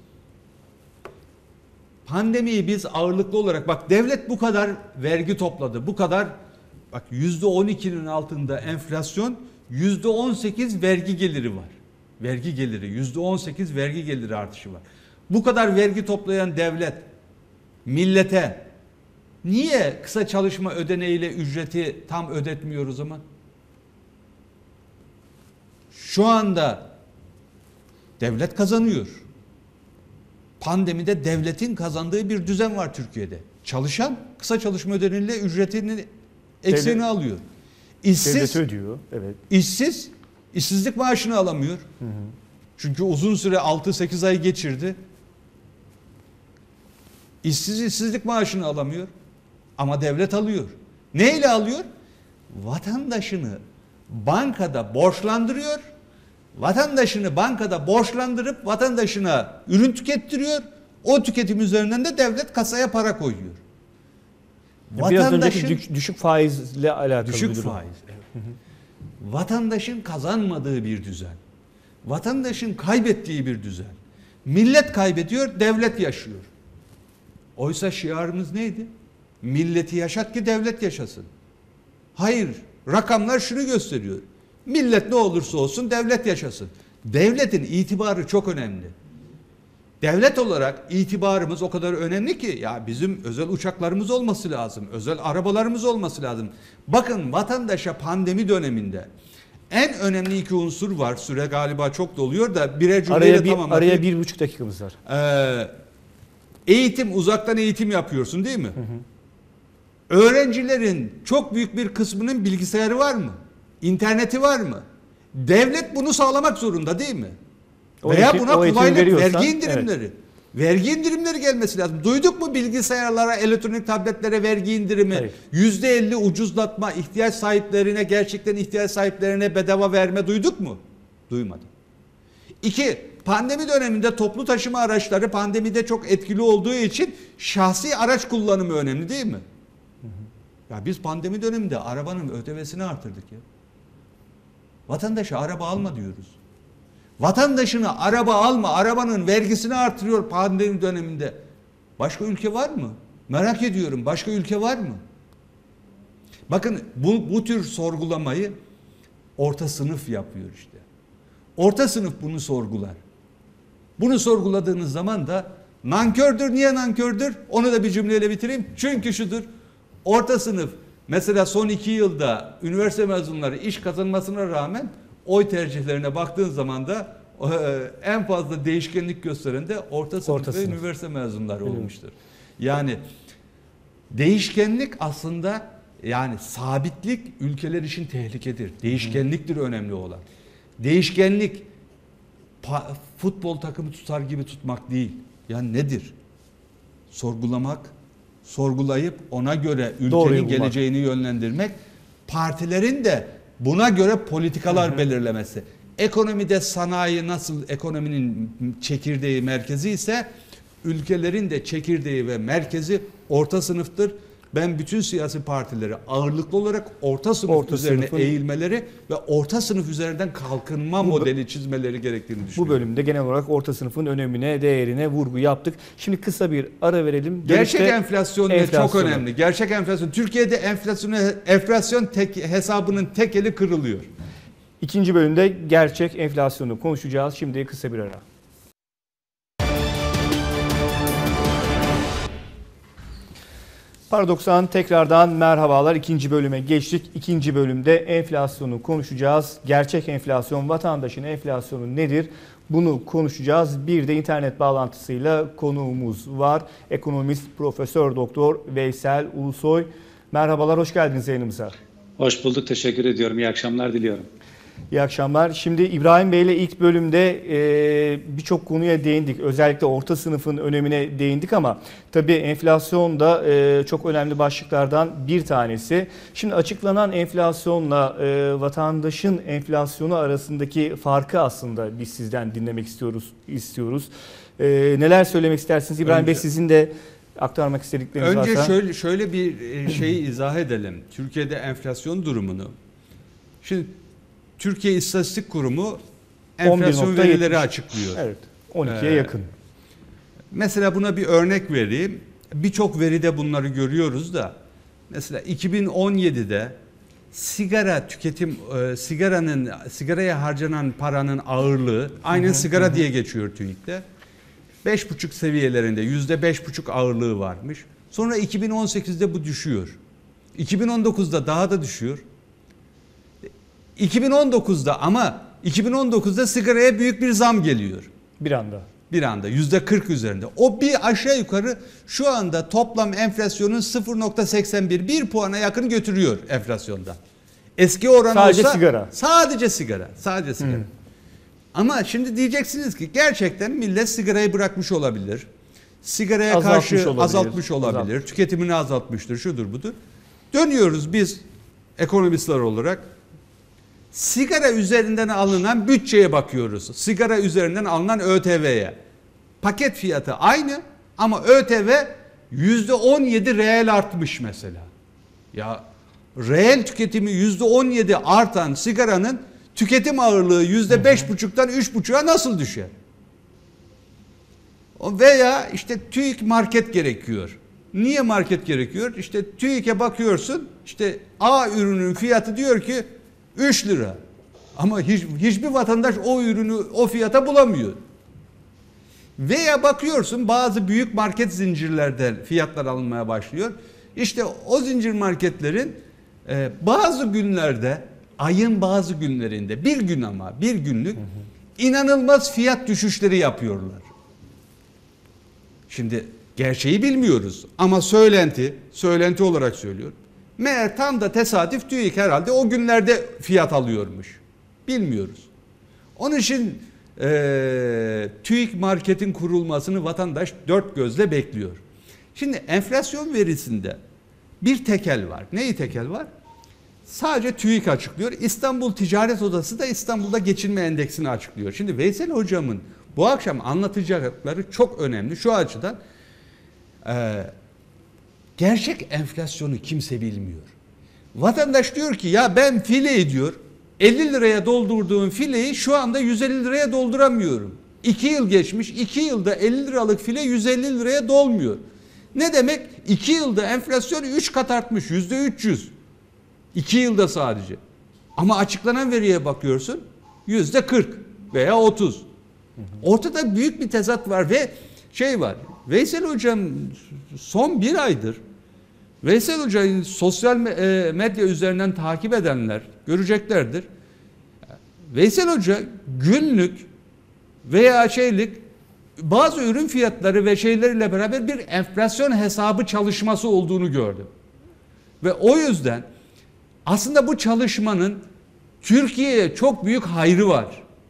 Pandemiyi biz ağırlıklı olarak, bak devlet bu kadar vergi topladı, bu kadar, bak yüzde on ikinin altında enflasyon, yüzde on sekiz vergi geliri var. Vergi geliri, yüzde on sekiz vergi geliri artışı var. Bu kadar vergi toplayan devlet millete niye kısa çalışma ödeneğiyle ücreti tam ödetmiyor o zaman? Şu anda devlet kazanıyor. Pandemide devletin kazandığı bir düzen var Türkiye'de. Çalışan kısa çalışma ödeneğiyle ücretini ekseni devlet alıyor. İşsiz devlet
ödüyor. Evet.
İşsiz işsizlik maaşını alamıyor. Hı hı. Çünkü uzun süre altı sekiz ay geçirdi. İşsiz işsizlik maaşını alamıyor. Ama devlet alıyor. Neyle alıyor? Vatandaşını bankada borçlandırıyor. Vatandaşını bankada borçlandırıp vatandaşına ürün tükettiriyor. O tüketim üzerinden de devlet kasaya para koyuyor.
Biraz Vatandaşın, önceki düşük faizle alakalı
düşük
bir durum.
faiz. Evet. Hı hı. Vatandaşın kazanmadığı bir düzen. Vatandaşın kaybettiği bir düzen. Millet kaybediyor, devlet yaşıyor. Oysa şiarımız neydi? Milleti yaşat ki devlet yaşasın. Hayır, rakamlar şunu gösteriyor. Millet ne olursa olsun devlet yaşasın. Devletin itibarı çok önemli. Devlet olarak itibarımız o kadar önemli ki ya bizim özel uçaklarımız olması lazım. Özel arabalarımız olması lazım. Bakın vatandaşa pandemi döneminde en önemli iki unsur var. Süre galiba çok doluyor da birer cümleyle
araya bir,
tamamlayayım.
Araya bir buçuk dakikamız var.
Ee, eğitim, uzaktan eğitim yapıyorsun değil mi? Hı hı. Öğrencilerin çok büyük bir kısmının bilgisayarı var mı? İnterneti var mı? Devlet bunu sağlamak zorunda değil mi? O Veya eğitim, buna kolaylık, vergi indirimleri. Evet. Vergi indirimleri gelmesi lazım. Duyduk mu bilgisayarlara, elektronik tabletlere vergi indirimi, yüzde elli ucuzlatma, ihtiyaç sahiplerine, gerçekten ihtiyaç sahiplerine bedava verme duyduk mu? Duymadım. İki, pandemi döneminde toplu taşıma araçları pandemide çok etkili olduğu için şahsi araç kullanımı önemli değil mi? Hı hı. Ya biz pandemi döneminde arabanın ödemesini artırdık ya. Vatandaşa araba alma diyoruz. Vatandaşına araba alma, arabanın vergisini artırıyor pandemi döneminde. Başka ülke var mı? Merak ediyorum. Başka ülke var mı? Bakın bu, bu tür sorgulamayı orta sınıf yapıyor işte. Orta sınıf bunu sorgular. Bunu sorguladığınız zaman da nankördür. Niye nankördür? Onu da bir cümleyle bitireyim. Çünkü şudur. Orta sınıf mesela son iki yılda üniversite mezunları iş kazanmasına rağmen oy tercihlerine baktığın zaman da en fazla değişkenlik gösteren de orta sınıf
Orta
ve
sınıf.
üniversite mezunları
Evet.
olmuştur. Yani değişkenlik aslında, yani sabitlik ülkeler için tehlikedir. Değişkenliktir önemli olan. Değişkenlik pa- futbol takımı tutar gibi tutmak değil. Yani nedir? Sorgulamak, sorgulayıp ona göre
Doğruyu
ülkenin
bulmak.
geleceğini yönlendirmek, partilerin de buna göre politikalar
Hı hı.
belirlemesi. Ekonomide sanayi nasıl ekonominin çekirdeği, merkezi ise ülkelerin de çekirdeği ve merkezi orta sınıftır. Ben bütün siyasi partileri ağırlıklı olarak orta sınıf
Orta
üzerine
sınıfın-
eğilmeleri ve orta sınıf üzerinden kalkınma
Bu-
modeli çizmeleri gerektiğini
Bu
düşünüyorum.
bölümde genel olarak orta sınıfın önemine, değerine vurgu yaptık. Şimdi kısa bir ara verelim.
Gerçek
Dönüşte
enflasyon ne? Çok
enflasyonu.
önemli. Gerçek enflasyon. Türkiye'de enflasyonu, enflasyon tek, hesabının tek eli kırılıyor.
İkinci bölümde gerçek enflasyonu konuşacağız. Şimdi kısa bir ara. Paradoks'tan tekrardan merhabalar. İkinci bölüme geçtik. İkinci bölümde enflasyonu konuşacağız. Gerçek enflasyon, vatandaşın enflasyonu nedir? Bunu konuşacağız. Bir de internet bağlantısıyla konuğumuz var. Ekonomist Profesör Doktor Veysel Ulusoy. Merhabalar, hoş geldiniz yayınımıza.
Hoş bulduk, teşekkür ediyorum. İyi akşamlar diliyorum.
İyi akşamlar. Şimdi İbrahim Bey ile ilk bölümde e, birçok konuya değindik. Özellikle orta sınıfın önemine değindik ama tabii enflasyon da e, çok önemli başlıklardan bir tanesi. Şimdi açıklanan enflasyonla e, vatandaşın enflasyonu arasındaki farkı aslında biz sizden dinlemek istiyoruz. istiyoruz. E, neler söylemek istersiniz İbrahim
Önce-
Bey, sizin de aktarmak istedikleriniz
Önce
varsa?
şöyle şöyle bir e, şeyi izah edelim. Türkiye'de enflasyon durumunu. Şimdi Türkiye İstatistik Kurumu enflasyon
on bir nokta
verileri
yetmiş.
açıklıyor.
Evet, on ikiye
Ee,
yakın.
Mesela buna bir örnek vereyim. Birçok veride bunları görüyoruz da. Mesela iki bin on yedide sigara tüketim, e, sigaranın sigaraya harcanan paranın ağırlığı, aynen sigara diye geçiyor TÜİK'te. beş buçuk seviyelerinde, yüzde beş buçuk ağırlığı varmış. Sonra iki bin on sekizde bu düşüyor. iki bin on dokuzda daha da düşüyor. iki bin on dokuzda ama iki bin on dokuzda sigaraya büyük bir zam geliyor.
Bir anda.
Bir anda yüzde kırk üzerinde. O bir aşağı yukarı şu anda toplam enflasyonun sıfır nokta seksen bir, bir puana yakın götürüyor enflasyonda. Eski oran
Sadece
olsa
sigara.
sadece sigara, sadece sigara.
Hı.
Ama şimdi diyeceksiniz ki gerçekten millet sigarayı bırakmış olabilir. Sigaraya
Azaltmış
karşı
olabilir.
azaltmış olabilir.
Azaltmış.
Tüketimini azaltmıştır, şudur budur. Dönüyoruz biz ekonomistler olarak. Sigara üzerinden alınan bütçeye bakıyoruz. Sigara üzerinden alınan ÖTV'ye. Paket fiyatı aynı ama ÖTV yüzde on yedi reel artmış mesela. Ya reel tüketimi yüzde on yedi artan sigaranın tüketim ağırlığı yüzde beş buçuktan üç buçuğa nasıl düşer? Veya işte TÜİK market gerekiyor. Niye market gerekiyor? İşte TÜİK'e bakıyorsun, işte A ürünün fiyatı diyor ki üç lira. Ama hiç, hiçbir vatandaş o ürünü o fiyata bulamıyor. Veya bakıyorsun bazı büyük market zincirlerde fiyatlar alınmaya başlıyor. İşte o zincir marketlerin e, bazı günlerde, ayın bazı günlerinde, bir gün ama bir günlük inanılmaz fiyat düşüşleri yapıyorlar. Şimdi gerçeği bilmiyoruz ama söylenti, söylenti olarak söylüyorum. Meğer tam da tesadüf TÜİK herhalde o günlerde fiyat alıyormuş. Bilmiyoruz. Onun için e, TÜİK marketin kurulmasını vatandaş dört gözle bekliyor. Şimdi enflasyon verisinde bir tekel var. Neyi tekel var? Sadece TÜİK açıklıyor. İstanbul Ticaret Odası da İstanbul'da geçinme endeksini açıklıyor. Şimdi Veysel hocamın bu akşam anlatacakları çok önemli şu açıdan. E, gerçek enflasyonu kimse bilmiyor. Vatandaş diyor ki ya ben fileyi diyor elli liraya doldurduğum fileyi şu anda yüz elli liraya dolduramıyorum. iki yıl geçmiş, iki yılda elli liralık file yüz elli liraya dolmuyor. Ne demek? iki yılda enflasyon üç kat artmış, yüzde üç yüz. iki yılda sadece. Ama açıklanan veriye bakıyorsun yüzde kırk veya otuz. Ortada büyük bir tezat var ve şey var. Veysel hocam son bir aydır Veysel Hoca'yı sosyal medya üzerinden takip edenler göreceklerdir. Veysel Hoca günlük veya şeylik bazı ürün fiyatları ve şeylerle beraber bir enflasyon hesabı çalışması olduğunu gördüm. Ve o yüzden aslında bu çalışmanın Türkiye'ye çok büyük hayrı var.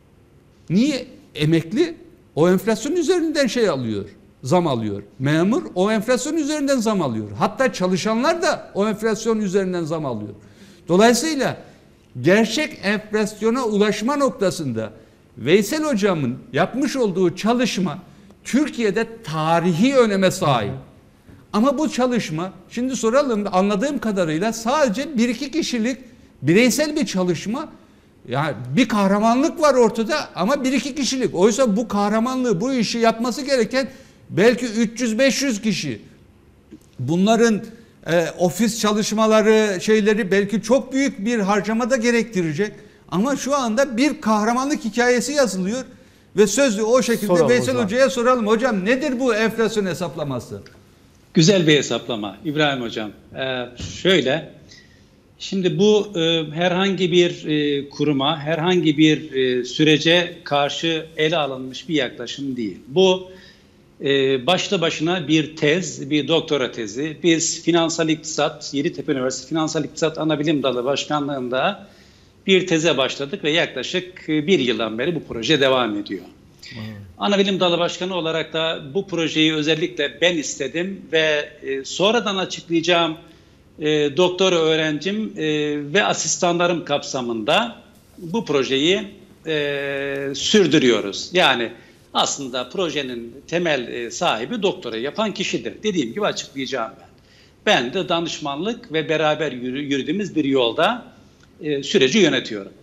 Niye? Emekli o enflasyon üzerinden şey alıyor, zam alıyor. Memur o enflasyon üzerinden zam alıyor. Hatta çalışanlar da o enflasyon üzerinden zam alıyor. Dolayısıyla gerçek enflasyona ulaşma noktasında Veysel Hocam'ın yapmış olduğu çalışma Türkiye'de tarihi öneme sahip. Ama bu çalışma, şimdi soralım, anladığım kadarıyla sadece bir iki kişilik bireysel bir çalışma. Yani bir kahramanlık var ortada ama bir iki kişilik. Oysa bu kahramanlığı, bu işi yapması gereken belki üç yüz beş yüz kişi. Bunların e, ofis çalışmaları, şeyleri belki çok büyük bir harcama da gerektirecek. Ama şu anda bir kahramanlık hikayesi yazılıyor ve sözü o şekilde
Soralım
Veysel
hocam.
Hoca'ya soralım. Hocam nedir bu enflasyon hesaplaması?
Güzel bir hesaplama İbrahim Hocam. Ee, şöyle, şimdi bu e, herhangi bir e, kuruma, herhangi bir e, sürece karşı ele alınmış bir yaklaşım değil. Bu e, başlı başına bir tez, bir doktora tezi. Biz Finansal İktisat, Yeditepe Üniversitesi Finansal İktisat Anabilim Dalı Başkanlığı'nda bir teze başladık ve yaklaşık bir yıldan beri bu proje devam ediyor. Anabilim Dalı Başkanı olarak da bu projeyi özellikle ben istedim ve e, sonradan açıklayacağım e, doktora öğrencim e, ve asistanlarım kapsamında bu projeyi e, sürdürüyoruz. Yani aslında projenin temel e, sahibi doktora yapan kişidir. Dediğim gibi açıklayacağım ben. Ben de danışmanlık ve beraber yürü, yürüdüğümüz bir yolda e, süreci yönetiyorum.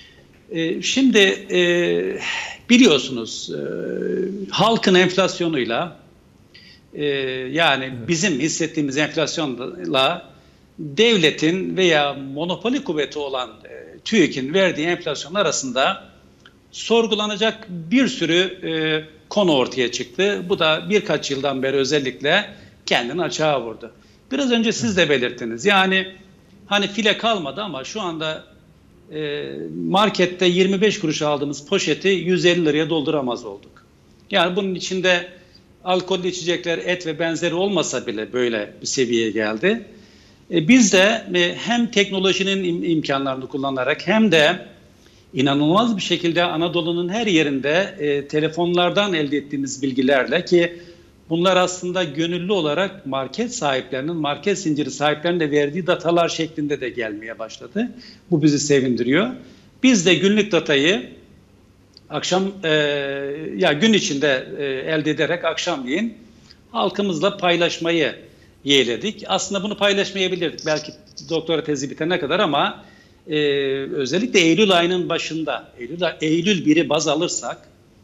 E, şimdi e, biliyorsunuz e, halkın enflasyonuyla e, yani bizim hissettiğimiz enflasyonla devletin veya monopoli kuvveti olan e, TÜİK'in verdiği enflasyon arasında sorgulanacak bir sürü e, konu ortaya çıktı. Bu da birkaç yıldan beri özellikle kendini açığa vurdu. Biraz önce siz de belirttiniz. Yani hani file kalmadı ama şu anda e, markette yirmi beş kuruş aldığımız poşeti yüz elli liraya dolduramaz olduk. Yani bunun içinde alkollü içecekler, et ve benzeri olmasa bile böyle bir seviyeye geldi. E, biz de e, hem teknolojinin im- imkanlarını kullanarak hem de inanılmaz bir şekilde Anadolu'nun her yerinde e, telefonlardan elde ettiğimiz bilgilerle, ki bunlar aslında gönüllü olarak market sahiplerinin, market zinciri sahiplerinin de verdiği datalar şeklinde de gelmeye başladı. Bu bizi sevindiriyor. Biz de günlük datayı akşam e, ya gün içinde e, elde ederek akşamleyin halkımızla paylaşmayı yeğledik. Aslında bunu paylaşmayabilirdik belki doktora tezi bitene kadar ama e, özellikle Eylül ayının başında, Eylül, Eylül biri baz alırsak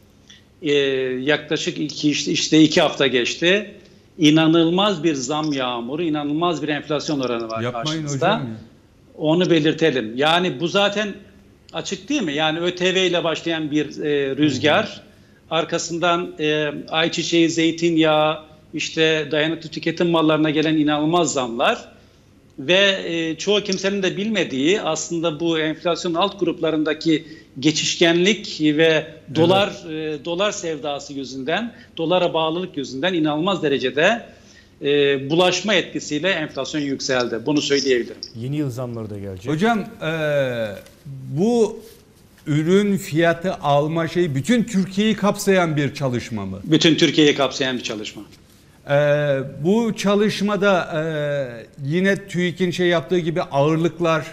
e, yaklaşık iki, işte, işte iki hafta geçti. İnanılmaz bir zam yağmuru, inanılmaz bir enflasyon oranı var
Yapmayın
karşımızda.
hocam ya.
Onu belirtelim. Yani bu zaten açık değil mi? Yani ÖTV ile başlayan bir e, rüzgar, arkasından e, ayçiçeği, zeytinyağı, işte dayanıklı tüketim mallarına gelen inanılmaz zamlar ve e, çoğu kimsenin de bilmediği aslında bu enflasyon alt gruplarındaki geçişkenlik ve dolar evet. e, dolar sevdası yüzünden, dolara bağlılık yüzünden inanılmaz derecede e, bulaşma etkisiyle enflasyon yükseldi. Bunu söyleyebilirim.
Yeni yıl zamları da gelecek.
Hocam e, bu ürün fiyatı alma şeyi bütün Türkiye'yi kapsayan bir çalışma mı?
Bütün Türkiye'yi kapsayan bir çalışma.
Ee, bu çalışmada e, yine TÜİK'in şey yaptığı gibi ağırlıklar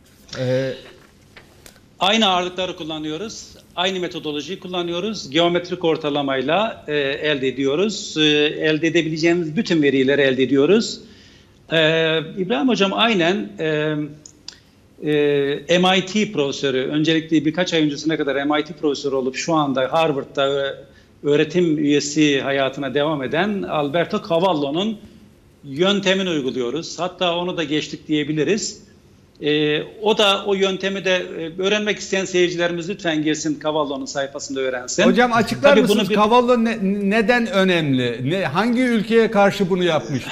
e,
aynı ağırlıkları kullanıyoruz. Aynı metodolojiyi kullanıyoruz. Geometrik ortalamayla e, elde ediyoruz. E, elde edebileceğimiz bütün verileri elde ediyoruz. E, İbrahim Hocam aynen e, e, M I T profesörü, öncelikle birkaç ay öncesine kadar M I T profesörü olup şu anda Harvard'da öğretim üyesi hayatına devam eden Alberto Cavallo'nun yöntemini uyguluyoruz. Hatta onu da geçtik diyebiliriz. Ee, o da o yöntemi de e, öğrenmek isteyen seyircilerimiz lütfen girsin Cavallo'nun sayfasında öğrensin.
Hocam açıklar
Tabii
mısınız
bunu bir...
Cavallo ne, neden önemli? Ne, hangi ülkeye karşı bunu yapmıştı?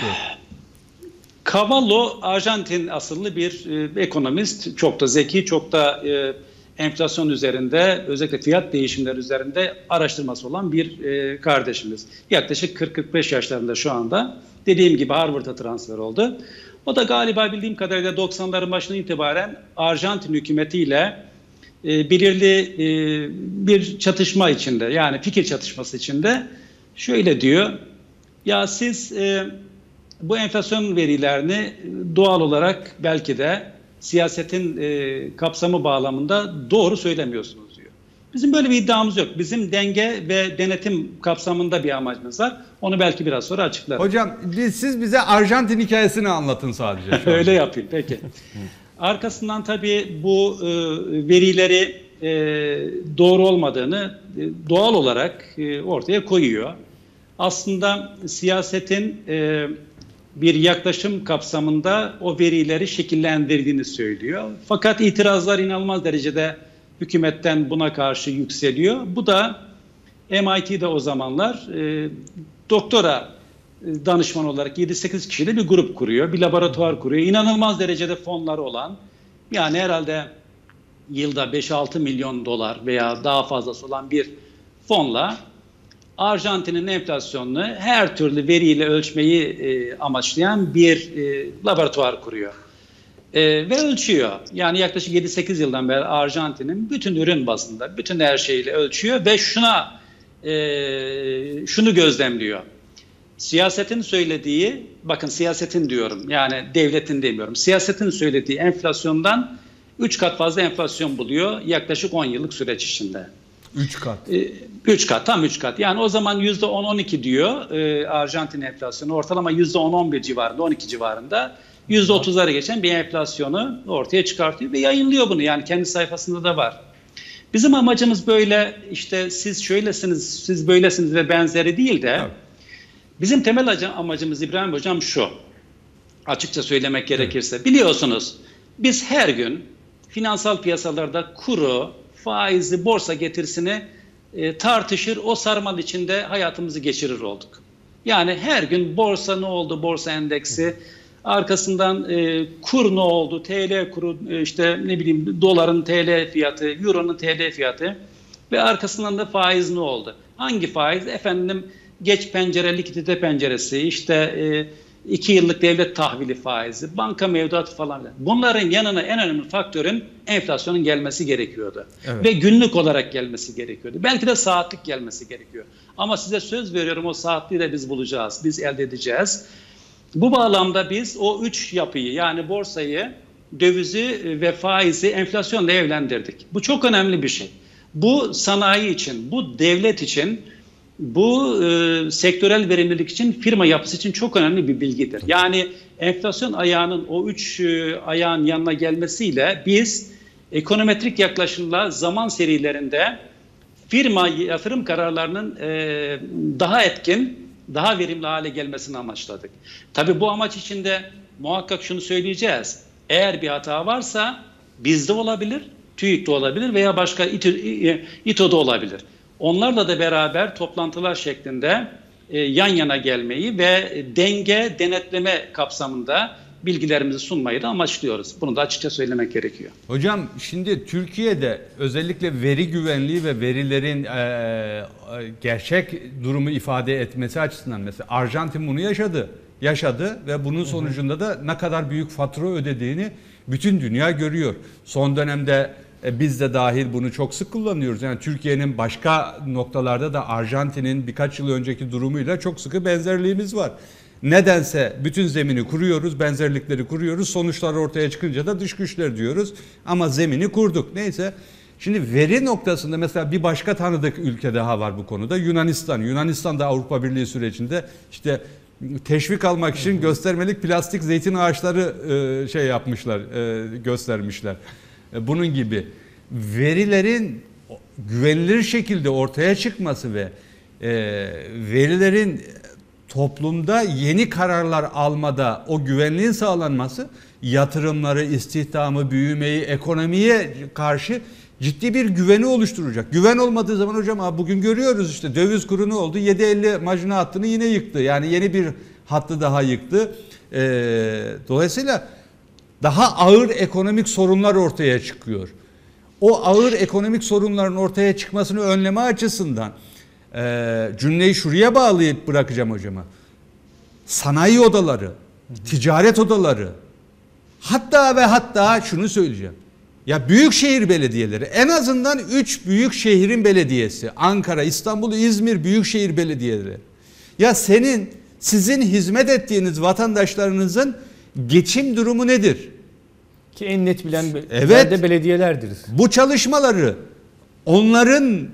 Cavallo Arjantin asıllı bir e, ekonomist. Çok da zeki, çok da e, enflasyon üzerinde, özellikle fiyat değişimleri üzerinde araştırması olan bir e, kardeşimiz. Yaklaşık kırk kırk beş yaşlarında şu anda. Dediğim gibi Harvard'a transfer oldu. O da galiba bildiğim kadarıyla doksanların başından itibaren Arjantin hükümetiyle e, belirli e, bir çatışma içinde, yani fikir çatışması içinde şöyle diyor. Ya siz e, bu enflasyon verilerini doğal olarak belki de siyasetin e, kapsamı bağlamında doğru söylemiyorsunuz diyor. Bizim böyle bir iddiamız yok. Bizim denge ve denetim kapsamında bir amacımız var. Onu belki biraz sonra açıklarım.
Hocam siz bize Arjantin hikayesini anlatın sadece.
Öyle yapayım peki. Arkasından tabii bu e, verileri e, doğru olmadığını e, doğal olarak e, ortaya koyuyor. Aslında siyasetin e, bir yaklaşım kapsamında o verileri şekillendirdiğini söylüyor. Fakat itirazlar inanılmaz derecede hükümetten buna karşı yükseliyor. Bu da M I T'de o zamanlar e, doktora danışman olarak yedi sekiz kişiyle bir grup kuruyor. Bir laboratuvar kuruyor. İnanılmaz derecede fonları olan, yani herhalde yılda beş altı milyon dolar veya daha fazlası olan bir fonla Arjantin'in enflasyonunu her türlü veriyle ölçmeyi e, amaçlayan bir e, laboratuvar kuruyor. E, ve ölçüyor. Yani yaklaşık yedi sekiz yıldan beri Arjantin'in bütün ürün bazında, bütün her şeyiyle ölçüyor ve şuna e, şunu gözlemliyor. Siyasetin söylediği, bakın siyasetin diyorum, yani devletin demiyorum. Siyasetin söylediği enflasyondan üç kat fazla enflasyon buluyor yaklaşık on yıllık süreç içinde.
üç kat.
üç kat, tam üç kat. Yani o zaman yüzde on on iki diyor e, Arjantin enflasyonu. Ortalama yüzde on on bir civarında, on iki civarında. yüzde otuzları geçen bir enflasyonu ortaya çıkartıyor ve yayınlıyor bunu. Yani kendi sayfasında da var. Bizim amacımız böyle, işte siz şöylesiniz, siz böylesiniz ve benzeri değil de evet. Bizim temel amacımız İbrahim Hocam şu. Açıkça söylemek gerekirse. Evet. Biliyorsunuz biz her gün finansal piyasalarda kuru, faizi, borsa getirisini e, tartışır, o sarmal içinde hayatımızı geçirir olduk. Yani her gün borsa ne oldu, borsa endeksi, arkasından e, kur ne oldu, T L kuru, e, işte ne bileyim doların T L fiyatı, euronun T L fiyatı ve arkasından da faiz ne oldu? Hangi faiz? Efendim geç pencere, likidite penceresi, işte e, iki yıllık devlet tahvili faizi, banka mevduatı falan. Bunların yanına en önemli faktörün enflasyonun gelmesi gerekiyordu. Evet. Ve günlük olarak gelmesi gerekiyordu. Belki de saatlik gelmesi gerekiyor. Ama size söz veriyorum, o saatliği de biz bulacağız, biz elde edeceğiz. Bu bağlamda biz o üç yapıyı, yani borsayı, dövizi ve faizi enflasyonla evlendirdik. Bu çok önemli bir şey. Bu sanayi için, bu devlet için, bu e, sektörel verimlilik için, firma yapısı için çok önemli bir bilgidir. Yani enflasyon ayağının o üç e, ayağın yanına gelmesiyle biz ekonometrik yaklaşımla zaman serilerinde firma yatırım kararlarının e, daha etkin, daha verimli hale gelmesini amaçladık. Tabii bu amaç içinde muhakkak şunu söyleyeceğiz. Eğer bir hata varsa bizde olabilir, TÜİK'te olabilir veya başka İTO'da olabilir. Onlarla da beraber toplantılar şeklinde e, yan yana gelmeyi ve denge, denetleme kapsamında bilgilerimizi sunmayı da amaçlıyoruz. Bunu da açıkça söylemek gerekiyor.
Hocam şimdi Türkiye'de özellikle veri güvenliği ve verilerin e, gerçek durumu ifade etmesi açısından mesela Arjantin bunu yaşadı. Yaşadı ve bunun sonucunda da ne kadar büyük fatura ödediğini bütün dünya görüyor. Son dönemde e, biz de dahil bunu çok sık kullanıyoruz. Yani Türkiye'nin başka noktalarda da Arjantin'in birkaç yıl önceki durumuyla çok sıkı benzerliğimiz var. Nedense bütün zemini kuruyoruz, benzerlikleri kuruyoruz. Sonuçlar ortaya çıkınca da dış güçler diyoruz. Ama zemini kurduk. Neyse. Şimdi veri noktasında mesela bir başka tanıdık ülke daha var bu konuda. Yunanistan. Yunanistan da Avrupa Birliği sürecinde işte teşvik almak için göstermelik plastik zeytin ağaçları şey yapmışlar, göstermişler. Bunun gibi verilerin güvenilir şekilde ortaya çıkması ve verilerin toplumda yeni kararlar almada o güvenliğin sağlanması yatırımları, istihdamı, büyümeyi, ekonomiye karşı ciddi bir güveni oluşturacak. Güven olmadığı zaman hocam bugün görüyoruz işte döviz kuru ne oldu? yedi elli majına hattını yine yıktı. Yani yeni bir hattı daha yıktı. Ee, dolayısıyla daha ağır ekonomik sorunlar ortaya çıkıyor. o ağır ekonomik sorunların ortaya çıkmasını önleme açısından e, cümleyi şuraya bağlayıp bırakacağım hocama. Sanayi odaları, ticaret odaları, hatta ve hatta şunu söyleyeceğim. Ya büyükşehir belediyeleri, en azından üç büyük şehrin belediyesi, Ankara, İstanbul, İzmir büyükşehir belediyeleri. Ya senin, sizin hizmet ettiğiniz vatandaşlarınızın geçim durumu nedir?
Ki en net bilen
evet,
de belediyelerdir.
Bu çalışmaları onların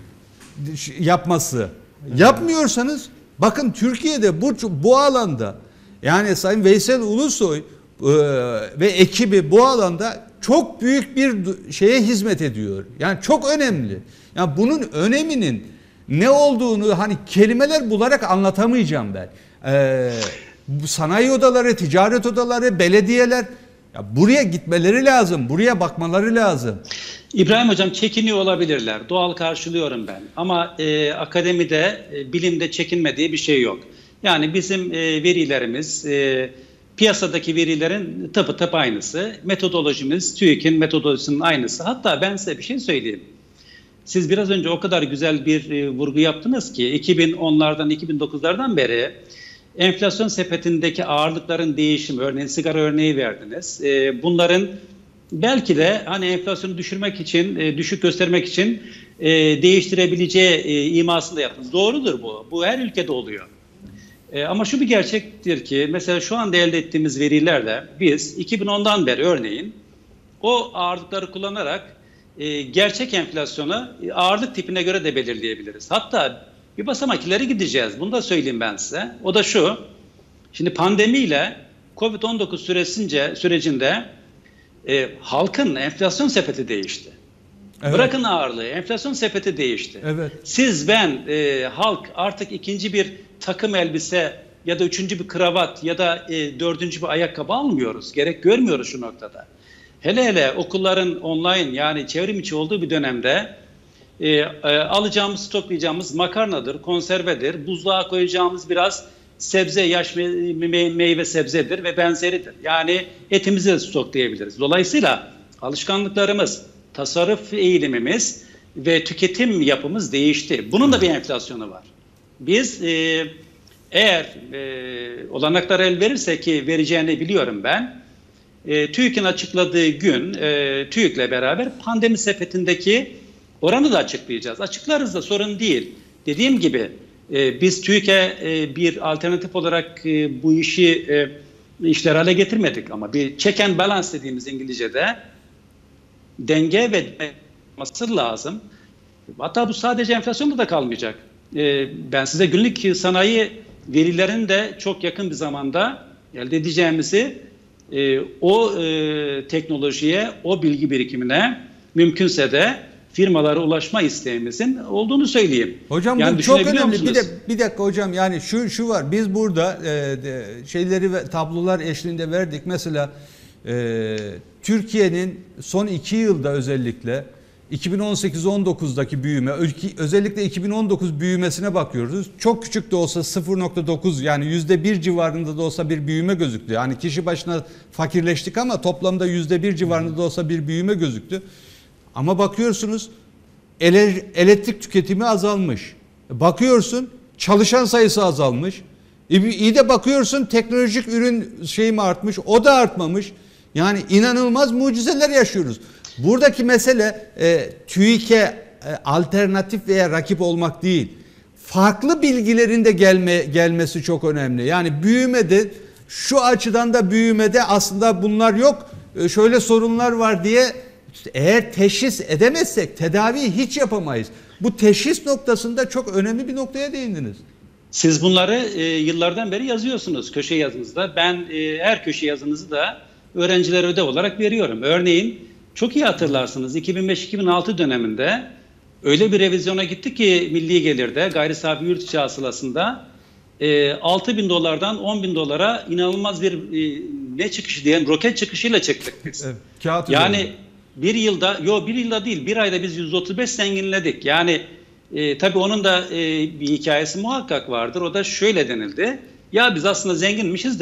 yapması. Yapmıyorsanız bakın Türkiye'de bu bu alanda, yani Sayın Veysel Ulusoy e, ve ekibi bu alanda çok büyük bir şeye hizmet ediyor. Yani çok önemli. Yani bunun öneminin ne olduğunu hani kelimeler bularak anlatamayacağım ben. Ee, bu sanayi odaları, ticaret odaları, belediyeler, ya buraya gitmeleri lazım, buraya bakmaları lazım.
İbrahim Hocam, çekiniyor olabilirler. Doğal karşılıyorum ben. Ama e, akademide, e, bilimde çekinme diye bir şey yok. Yani bizim e, verilerimiz, e, piyasadaki verilerin tıpı tıp aynısı. Metodolojimiz, TÜİK'in metodolojisinin aynısı. Hatta ben size bir şey söyleyeyim. Siz biraz önce o kadar güzel bir e, vurgu yaptınız ki iki bin onlardan, iki bin dokuzlardan beri enflasyon sepetindeki ağırlıkların değişimi, örneğin sigara örneği verdiniz. E, bunların belki de hani enflasyonu düşürmek için, e, düşük göstermek için e, değiştirebileceği e, imasını yaptınız. Doğrudur bu. Bu her ülkede oluyor. E, ama şu bir gerçektir ki mesela şu anda elde ettiğimiz verilerle biz iki bin ondan beri örneğin o ağırlıkları kullanarak e, gerçek enflasyonu e, ağırlık tipine göre de belirleyebiliriz. Hatta bir basamak ileri gideceğiz. Bunu da söyleyeyim ben size. O da şu. Şimdi pandemiyle kovid on dokuz süresince sürecinde e, halkın enflasyon sepeti değişti. Evet. Bırakın ağırlığı, enflasyon sepeti değişti.
Evet.
Siz, ben, e, halk artık ikinci bir takım elbise ya da üçüncü bir kravat ya da e, dördüncü bir ayakkabı almıyoruz. Gerek görmüyoruz şu noktada. Hele hele okulların online, yani çevrim içi olduğu bir dönemde e, e, alacağımız, stoklayacağımız makarnadır, konservedir, buzluğa koyacağımız biraz sebze, yaş me meyve sebzedir ve benzeridir. Yani etimizi de stoklayabiliriz. Dolayısıyla alışkanlıklarımız, tasarruf eğilimimiz ve tüketim yapımız değişti. Bunun da bir enflasyonu var. Biz e, eğer e, olanaklar el verirse, ki vereceğini biliyorum ben, e, TÜİK'in açıkladığı gün e, TÜİK'le beraber pandemi sepetindeki oranı da açıklayacağız. Açıklarız da, sorun değil. Dediğim gibi e, biz TÜİK'e e, bir alternatif olarak e, bu işi e, işler hale getirmedik ama bir check and balance dediğimiz İngilizce'de denge ve olması lazım. Hatta bu sadece enflasyonda da kalmayacak. Ee, ben size günlük sanayi verilerini de çok yakın bir zamanda elde edeceğimizi, e, o e, teknolojiye, o bilgi birikimine mümkünse de firmalara ulaşma isteğimizin olduğunu söyleyeyim.
Hocam
yani
bu çok önemli. Bir de bir dakika hocam, yani şu şu var. Biz burada e, şeyleri ve tablolar eşliğinde verdik. Mesela e, Türkiye'nin son iki yılda özellikle iki bin on sekiz on dokuzdaki büyüme, özellikle iki bin on dokuz büyümesine bakıyoruz. Çok küçük de olsa sıfır nokta dokuz, yani yüzde bir civarında da olsa bir büyüme gözüktü. Yani kişi başına fakirleştik ama toplamda yüzde bir civarında da olsa bir büyüme gözüktü. Ama bakıyorsunuz ele, elektrik tüketimi azalmış. Bakıyorsun çalışan sayısı azalmış. İyi de bakıyorsun teknolojik ürün şey mi artmış, o da artmamış. Yani inanılmaz mucizeler yaşıyoruz. Buradaki mesele e, TÜİK'e e, alternatif veya rakip olmak değil. Farklı bilgilerin de gelme, gelmesi çok önemli. Yani büyümede, şu açıdan da büyümede aslında bunlar yok, e, şöyle sorunlar var diye işte eğer teşhis edemezsek tedaviyi hiç yapamayız. Bu teşhis noktasında çok önemli bir noktaya değindiniz.
Siz bunları e, yıllardan beri yazıyorsunuz köşe yazınızda. Ben e, her köşe yazınızı da öğrencilere ödev olarak veriyorum. Örneğin çok iyi hatırlarsınız, iki bin beş iki bin altı döneminde öyle bir revizyona gitti ki milli gelirde, gayri safi yurt içi hasılasında e, altı bin dolardan on bin dolara inanılmaz bir e, ne çıkışı diyelim, roket çıkışıyla çıktık biz.
Evet, kağıt
yani
üzerinde.
bir yılda, yok bir yılda değil, bir ayda biz yüzde otuz beş zenginledik. Yani e, tabii onun da e, bir hikayesi muhakkak vardır. O da şöyle denildi: ya biz aslında zenginmişiz de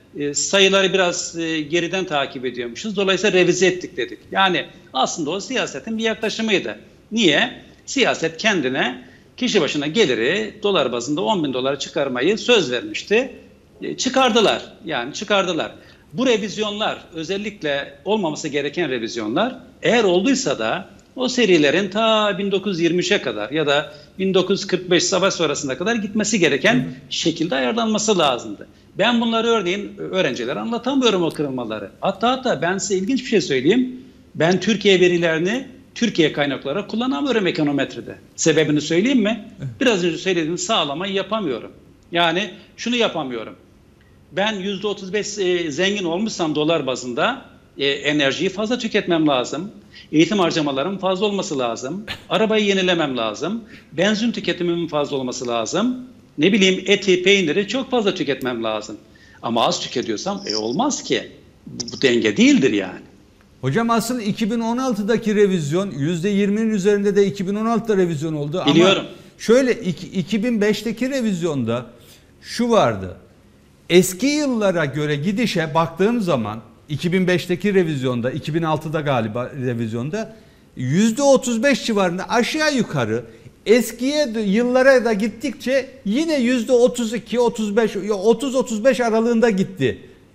e, sayıları biraz e, geriden takip ediyormuşuz. Dolayısıyla revize ettik dedik. Yani aslında o siyasetin bir yaklaşımıydı. Niye? Siyaset kendine kişi başına geliri dolar bazında on bin dolara çıkarmayı söz vermişti. E, çıkardılar. Yani çıkardılar. Bu revizyonlar, özellikle olmaması gereken revizyonlar, eğer olduysa da o serilerin ta bin dokuz yüz yirmi üçe kadar ya da bin dokuz yüz kırk beş savaş sonrasına kadar gitmesi gereken hı hı. şekilde ayarlanması lazımdı. Ben bunları örneğin öğrencilere anlatamıyorum, o kırılmaları. Hatta hatta ben size ilginç bir şey söyleyeyim. Ben Türkiye verilerini Türkiye kaynakları kullanamıyorum ekonometride. Sebebini söyleyeyim mi? Biraz önce söylediğim sağlamayı yapamıyorum. Yani şunu yapamıyorum. Ben yüzde otuz beş e, zengin olmuşsam dolar bazında e, enerjiyi fazla tüketmem lazım. Eğitim harcamalarım fazla olması lazım. Arabayı yenilemem lazım. Benzin tüketimimin fazla olması lazım. Ne bileyim eti, peyniri çok fazla tüketmem lazım. Ama az tüketiyorsam e, olmaz ki. Bu, bu denge değildir yani.
Hocam asıl iki bin on altıdaki revizyon yüzde yirminin üzerinde de iki bin on altıda revizyon oldu.
Biliyorum.
Ama şöyle iki bin beşteki revizyonda şu vardı. Eski yıllara göre gidişe baktığım zaman iki bin beşteki revizyonda, iki bin altıda galiba revizyonda yüzde otuz beş civarında aşağı yukarı eskiye yıllara da gittikçe yine yüzde otuz iki otuz beş otuz otuz beş aralığında gitti.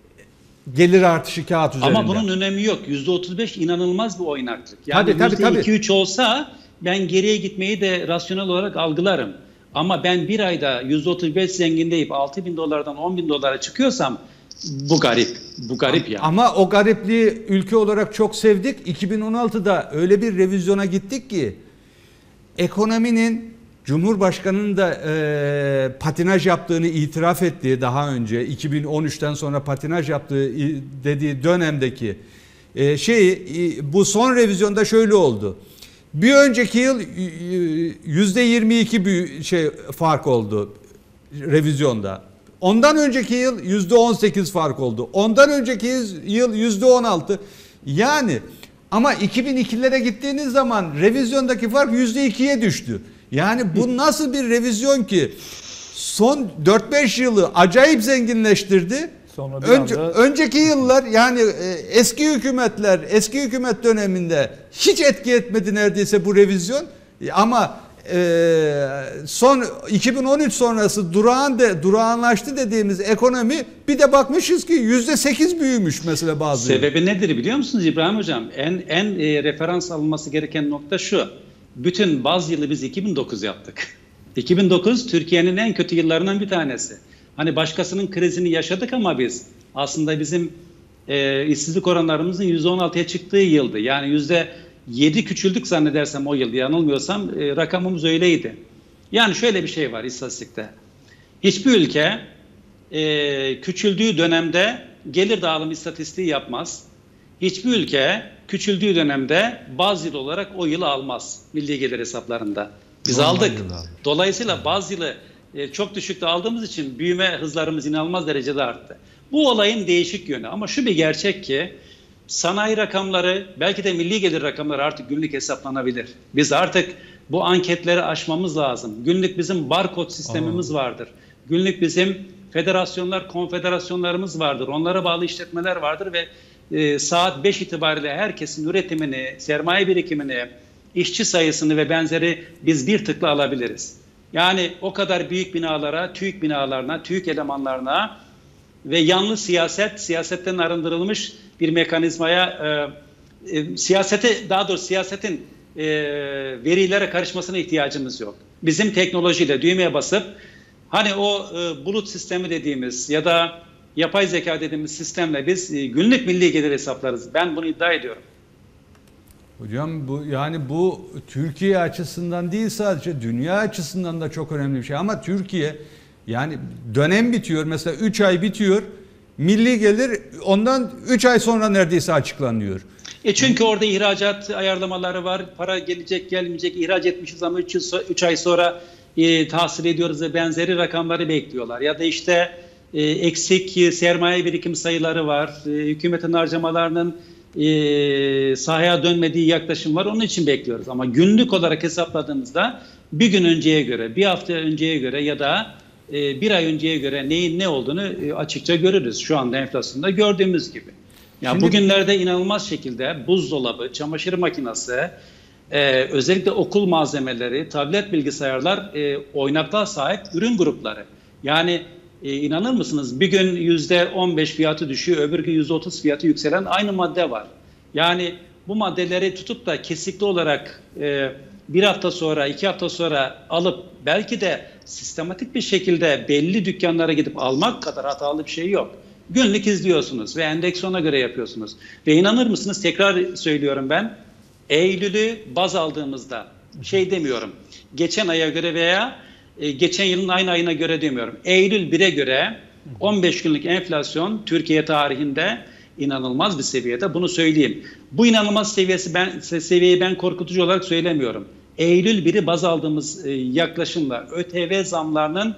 Gelir artışı kağıt üzerinde.
Ama bunun önemi yok. yüzde otuz beş inanılmaz bir oynaklık. Yani
tabii, tabii, tabii.
yüzde iki üç olsa ben geriye gitmeyi de rasyonel olarak algılarım. Ama ben bir ayda yüzde otuz beş zengin deyip altı bin dolardan on bin dolara çıkıyorsam bu garip. Bu garip yani.
Ama o garipliği ülke olarak çok sevdik. iki bin on altıda öyle bir revizyona gittik ki ekonominin Cumhurbaşkanı'nın da e, patinaj yaptığını itiraf ettiği daha önce iki bin on üçten sonra patinaj yaptığı dediği dönemdeki e, şeyi e, bu son revizyonda şöyle oldu. Bir önceki yıl yüzde yirmi iki bir şey fark oldu revizyonda. Ondan önceki yıl yüzde on sekiz fark oldu. Ondan önceki yıl yüzde on altı. Yani ama iki bin ikilere gittiğiniz zaman revizyondaki fark yüzde ikiye düştü. Yani bu nasıl bir revizyon ki son dört beş yılı acayip zenginleştirdi. Sonra bir Önce, anda... Önceki yıllar yani eski hükümetler, eski hükümet döneminde hiç etki etmedi neredeyse bu revizyon. Ama e, son iki bin on üç sonrası durağan de, durağanlaştı dediğimiz ekonomi bir de bakmışız ki yüzde sekiz büyümüş mesela bazı.
Sebebi yıl. Nedir biliyor musunuz İbrahim Hocam? En, en e, referans alınması gereken nokta şu. Bütün baz yılı biz iki bin dokuz yaptık. iki bin dokuz Türkiye'nin en kötü yıllarından bir tanesi. Hani başkasının krizini yaşadık ama biz aslında bizim e, işsizlik oranlarımızın yüzde on altıya çıktığı yıldı. Yani yüzde yedi küçüldük zannedersem o yıl, yanılmıyorsam e, rakamımız öyleydi. Yani şöyle bir şey var istatistikte. Hiçbir ülke e, küçüldüğü dönemde gelir dağılımı istatistiği yapmaz. Hiçbir ülke küçüldüğü dönemde baz yıl olarak o yılı almaz milli gelir hesaplarında. Biz Normal aldık. Dolayısıyla baz yılı e, çok düşükte aldığımız için büyüme hızlarımız inanılmaz derecede arttı. Bu olayın değişik yönü ama şu bir gerçek ki sanayi rakamları, belki de milli gelir rakamları artık günlük hesaplanabilir. Biz artık bu anketleri aşmamız lazım. Günlük bizim barkod sistemimiz Aa. vardır. Günlük bizim federasyonlar, konfederasyonlarımız vardır. Onlara bağlı işletmeler vardır ve e, saat beş itibariyle herkesin üretimini, sermaye birikimini, işçi sayısını ve benzeri biz bir tıkla alabiliriz. Yani o kadar büyük binalara, TÜİK binalarına, TÜİK elemanlarına ve yanlı siyaset, siyasetten arındırılmış bir mekanizmaya, e, e, siyasete, daha doğrusu siyasetin e, verilere karışmasına ihtiyacımız yok. Bizim teknolojiyle düğmeye basıp, hani o e, bulut sistemi dediğimiz ya da yapay zeka dediğimiz sistemle biz e, günlük milli gelir hesaplarız. Ben bunu iddia ediyorum.
Hocam bu yani bu Türkiye açısından değil sadece dünya açısından da çok önemli bir şey. Ama Türkiye yani dönem bitiyor mesela üç ay bitiyor. Milli gelir ondan üç ay sonra neredeyse açıklanıyor.
E çünkü orada ihracat ayarlamaları var. Para gelecek gelmeyecek, ihraç etmişiz ama üç ay sonra e, tahsil ediyoruz ve benzeri rakamları bekliyorlar. Ya da işte e, eksik sermaye birikim sayıları var. E, hükümetin harcamalarının e, sahaya dönmediği yaklaşım var. Onun için bekliyoruz. Ama günlük olarak hesapladığımızda bir gün önceye göre, bir hafta önceye göre ya da e, bir ay önceye göre neyin ne olduğunu e, açıkça görürüz. Şu anda enflasyonda gördüğümüz gibi. Ya
Şimdi,
bugünlerde inanılmaz şekilde buzdolabı, çamaşır makinesi, e, özellikle okul malzemeleri, tablet bilgisayarlar e, oynaklığa sahip ürün grupları. Yani e, inanır mısınız bir gün yüzde on beş fiyatı düşüyor, öbür gün yüzde otuz fiyatı yükselen aynı madde var. Yani bu maddeleri tutup da kesikli olarak e, bir hafta sonra, iki hafta sonra alıp belki de sistematik bir şekilde belli dükkanlara gidip almak kadar hatalı bir şey yok. Günlük izliyorsunuz ve endeksiyona göre yapıyorsunuz. Ve inanır mısınız, tekrar söylüyorum ben, Eylül'ü baz aldığımızda şey demiyorum, geçen aya göre veya e, geçen yılın aynı ayına göre demiyorum. Eylül bire göre on beş günlük enflasyon Türkiye tarihinde inanılmaz bir seviyede, bunu söyleyeyim. Bu inanılmaz seviyesi ben, seviyeyi ben korkutucu olarak söylemiyorum. Eylül biri baz aldığımız e, yaklaşımla ÖTV zamlarının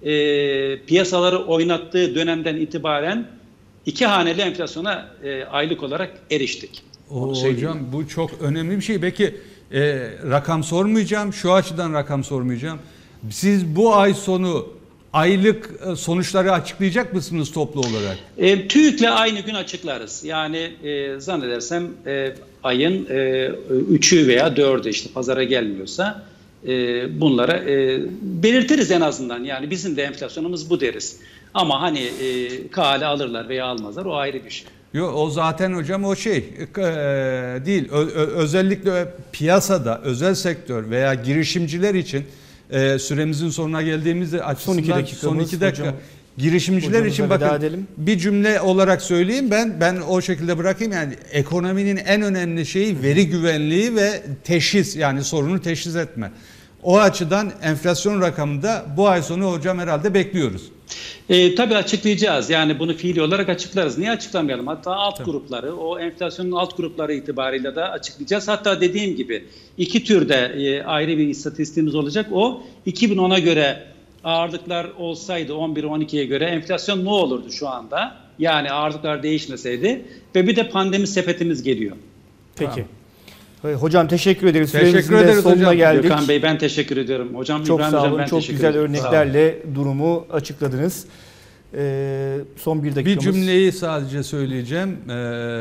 e, piyasaları oynattığı dönemden itibaren iki haneli enflasyona e, aylık olarak eriştik.
O, hocam bu çok önemli bir şey. Peki e, rakam sormayacağım. Şu açıdan rakam sormayacağım. Siz bu ay sonu aylık sonuçları açıklayacak mısınız toplu olarak?
E, TÜİK'le aynı gün açıklarız. Yani e, zannedersem e, ayın e, üçü veya dördü, işte pazara gelmiyorsa e, bunlara e, belirtiriz en azından. Yani bizim de enflasyonumuz bu deriz. Ama hani e, kale alırlar veya almazlar, o ayrı bir şey.
Yok, o zaten hocam o şey e, değil. Ö, ö, özellikle piyasada özel sektör veya girişimciler için e, süremizin sonuna geldiğimizde açısından
son iki dakikamız,
son iki dakika
hocam,
girişimciler için bakın
edelim.
Bir cümle olarak söyleyeyim, ben ben o şekilde bırakayım. Yani ekonominin en önemli şeyi veri güvenliği ve teşhis, yani sorunu teşhis etme. O açıdan enflasyon rakamında bu ay sonu hocam herhalde bekliyoruz.
E, tabii açıklayacağız. Yani bunu fiili olarak açıklarız. Niye açıklamayalım? Hatta alt tabii. grupları, o enflasyonun alt grupları itibariyle de açıklayacağız. Hatta dediğim gibi iki türde e, ayrı bir istatistiğimiz olacak. O iki bin ona göre ağırlıklar olsaydı, on bir on ikiye göre enflasyon ne olurdu şu anda? Yani ağırlıklar değişmeseydi ve bir de pandemi sepetimiz geliyor.
Peki. Tamam. Hocam teşekkür ederiz.
Teşekkür ederiz
sonuna
hocam.
Geldik.
Gökhan Bey, ben teşekkür ediyorum. Hocam
çok
İbrahim
sağ olun.
Hocam, ben
çok
teşekkür
güzel
ederim.
örneklerle durumu açıkladınız. Ee, son bir dakikamız.
Bir cümleyi sadece söyleyeceğim. Ee,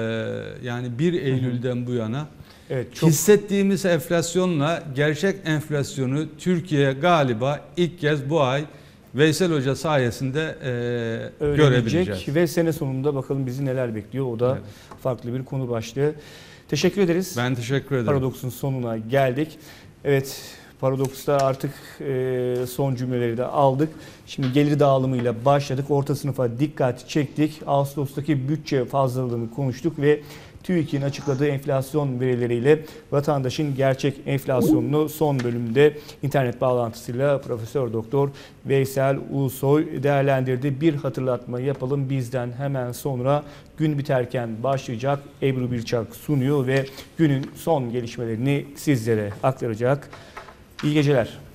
yani bir Eylül'den bu yana evet, çok... hissettiğimiz enflasyonla gerçek enflasyonu Türkiye galiba ilk kez bu ay Veysel Hoca sayesinde e, görebileceğiz.
Ve sene sonunda bakalım bizi neler bekliyor. O da evet. farklı bir konu başlığı. Teşekkür ederiz.
Ben teşekkür ederim.
Paradoks'un sonuna geldik. Evet, Paradoks'ta artık e, son cümleleri de aldık. Şimdi gelir dağılımıyla başladık. Orta sınıfa dikkat çektik. Ağustos'taki bütçe fazlalığını konuştuk ve TÜİK'in açıkladığı enflasyon verileriyle vatandaşın gerçek enflasyonunu son bölümde internet bağlantısıyla Profesör Doktor Veysel Ulusoy değerlendirdi. Bir hatırlatma yapalım, bizden hemen sonra gün biterken başlayacak Ebru Birçak sunuyor ve günün son gelişmelerini sizlere aktaracak. İyi geceler.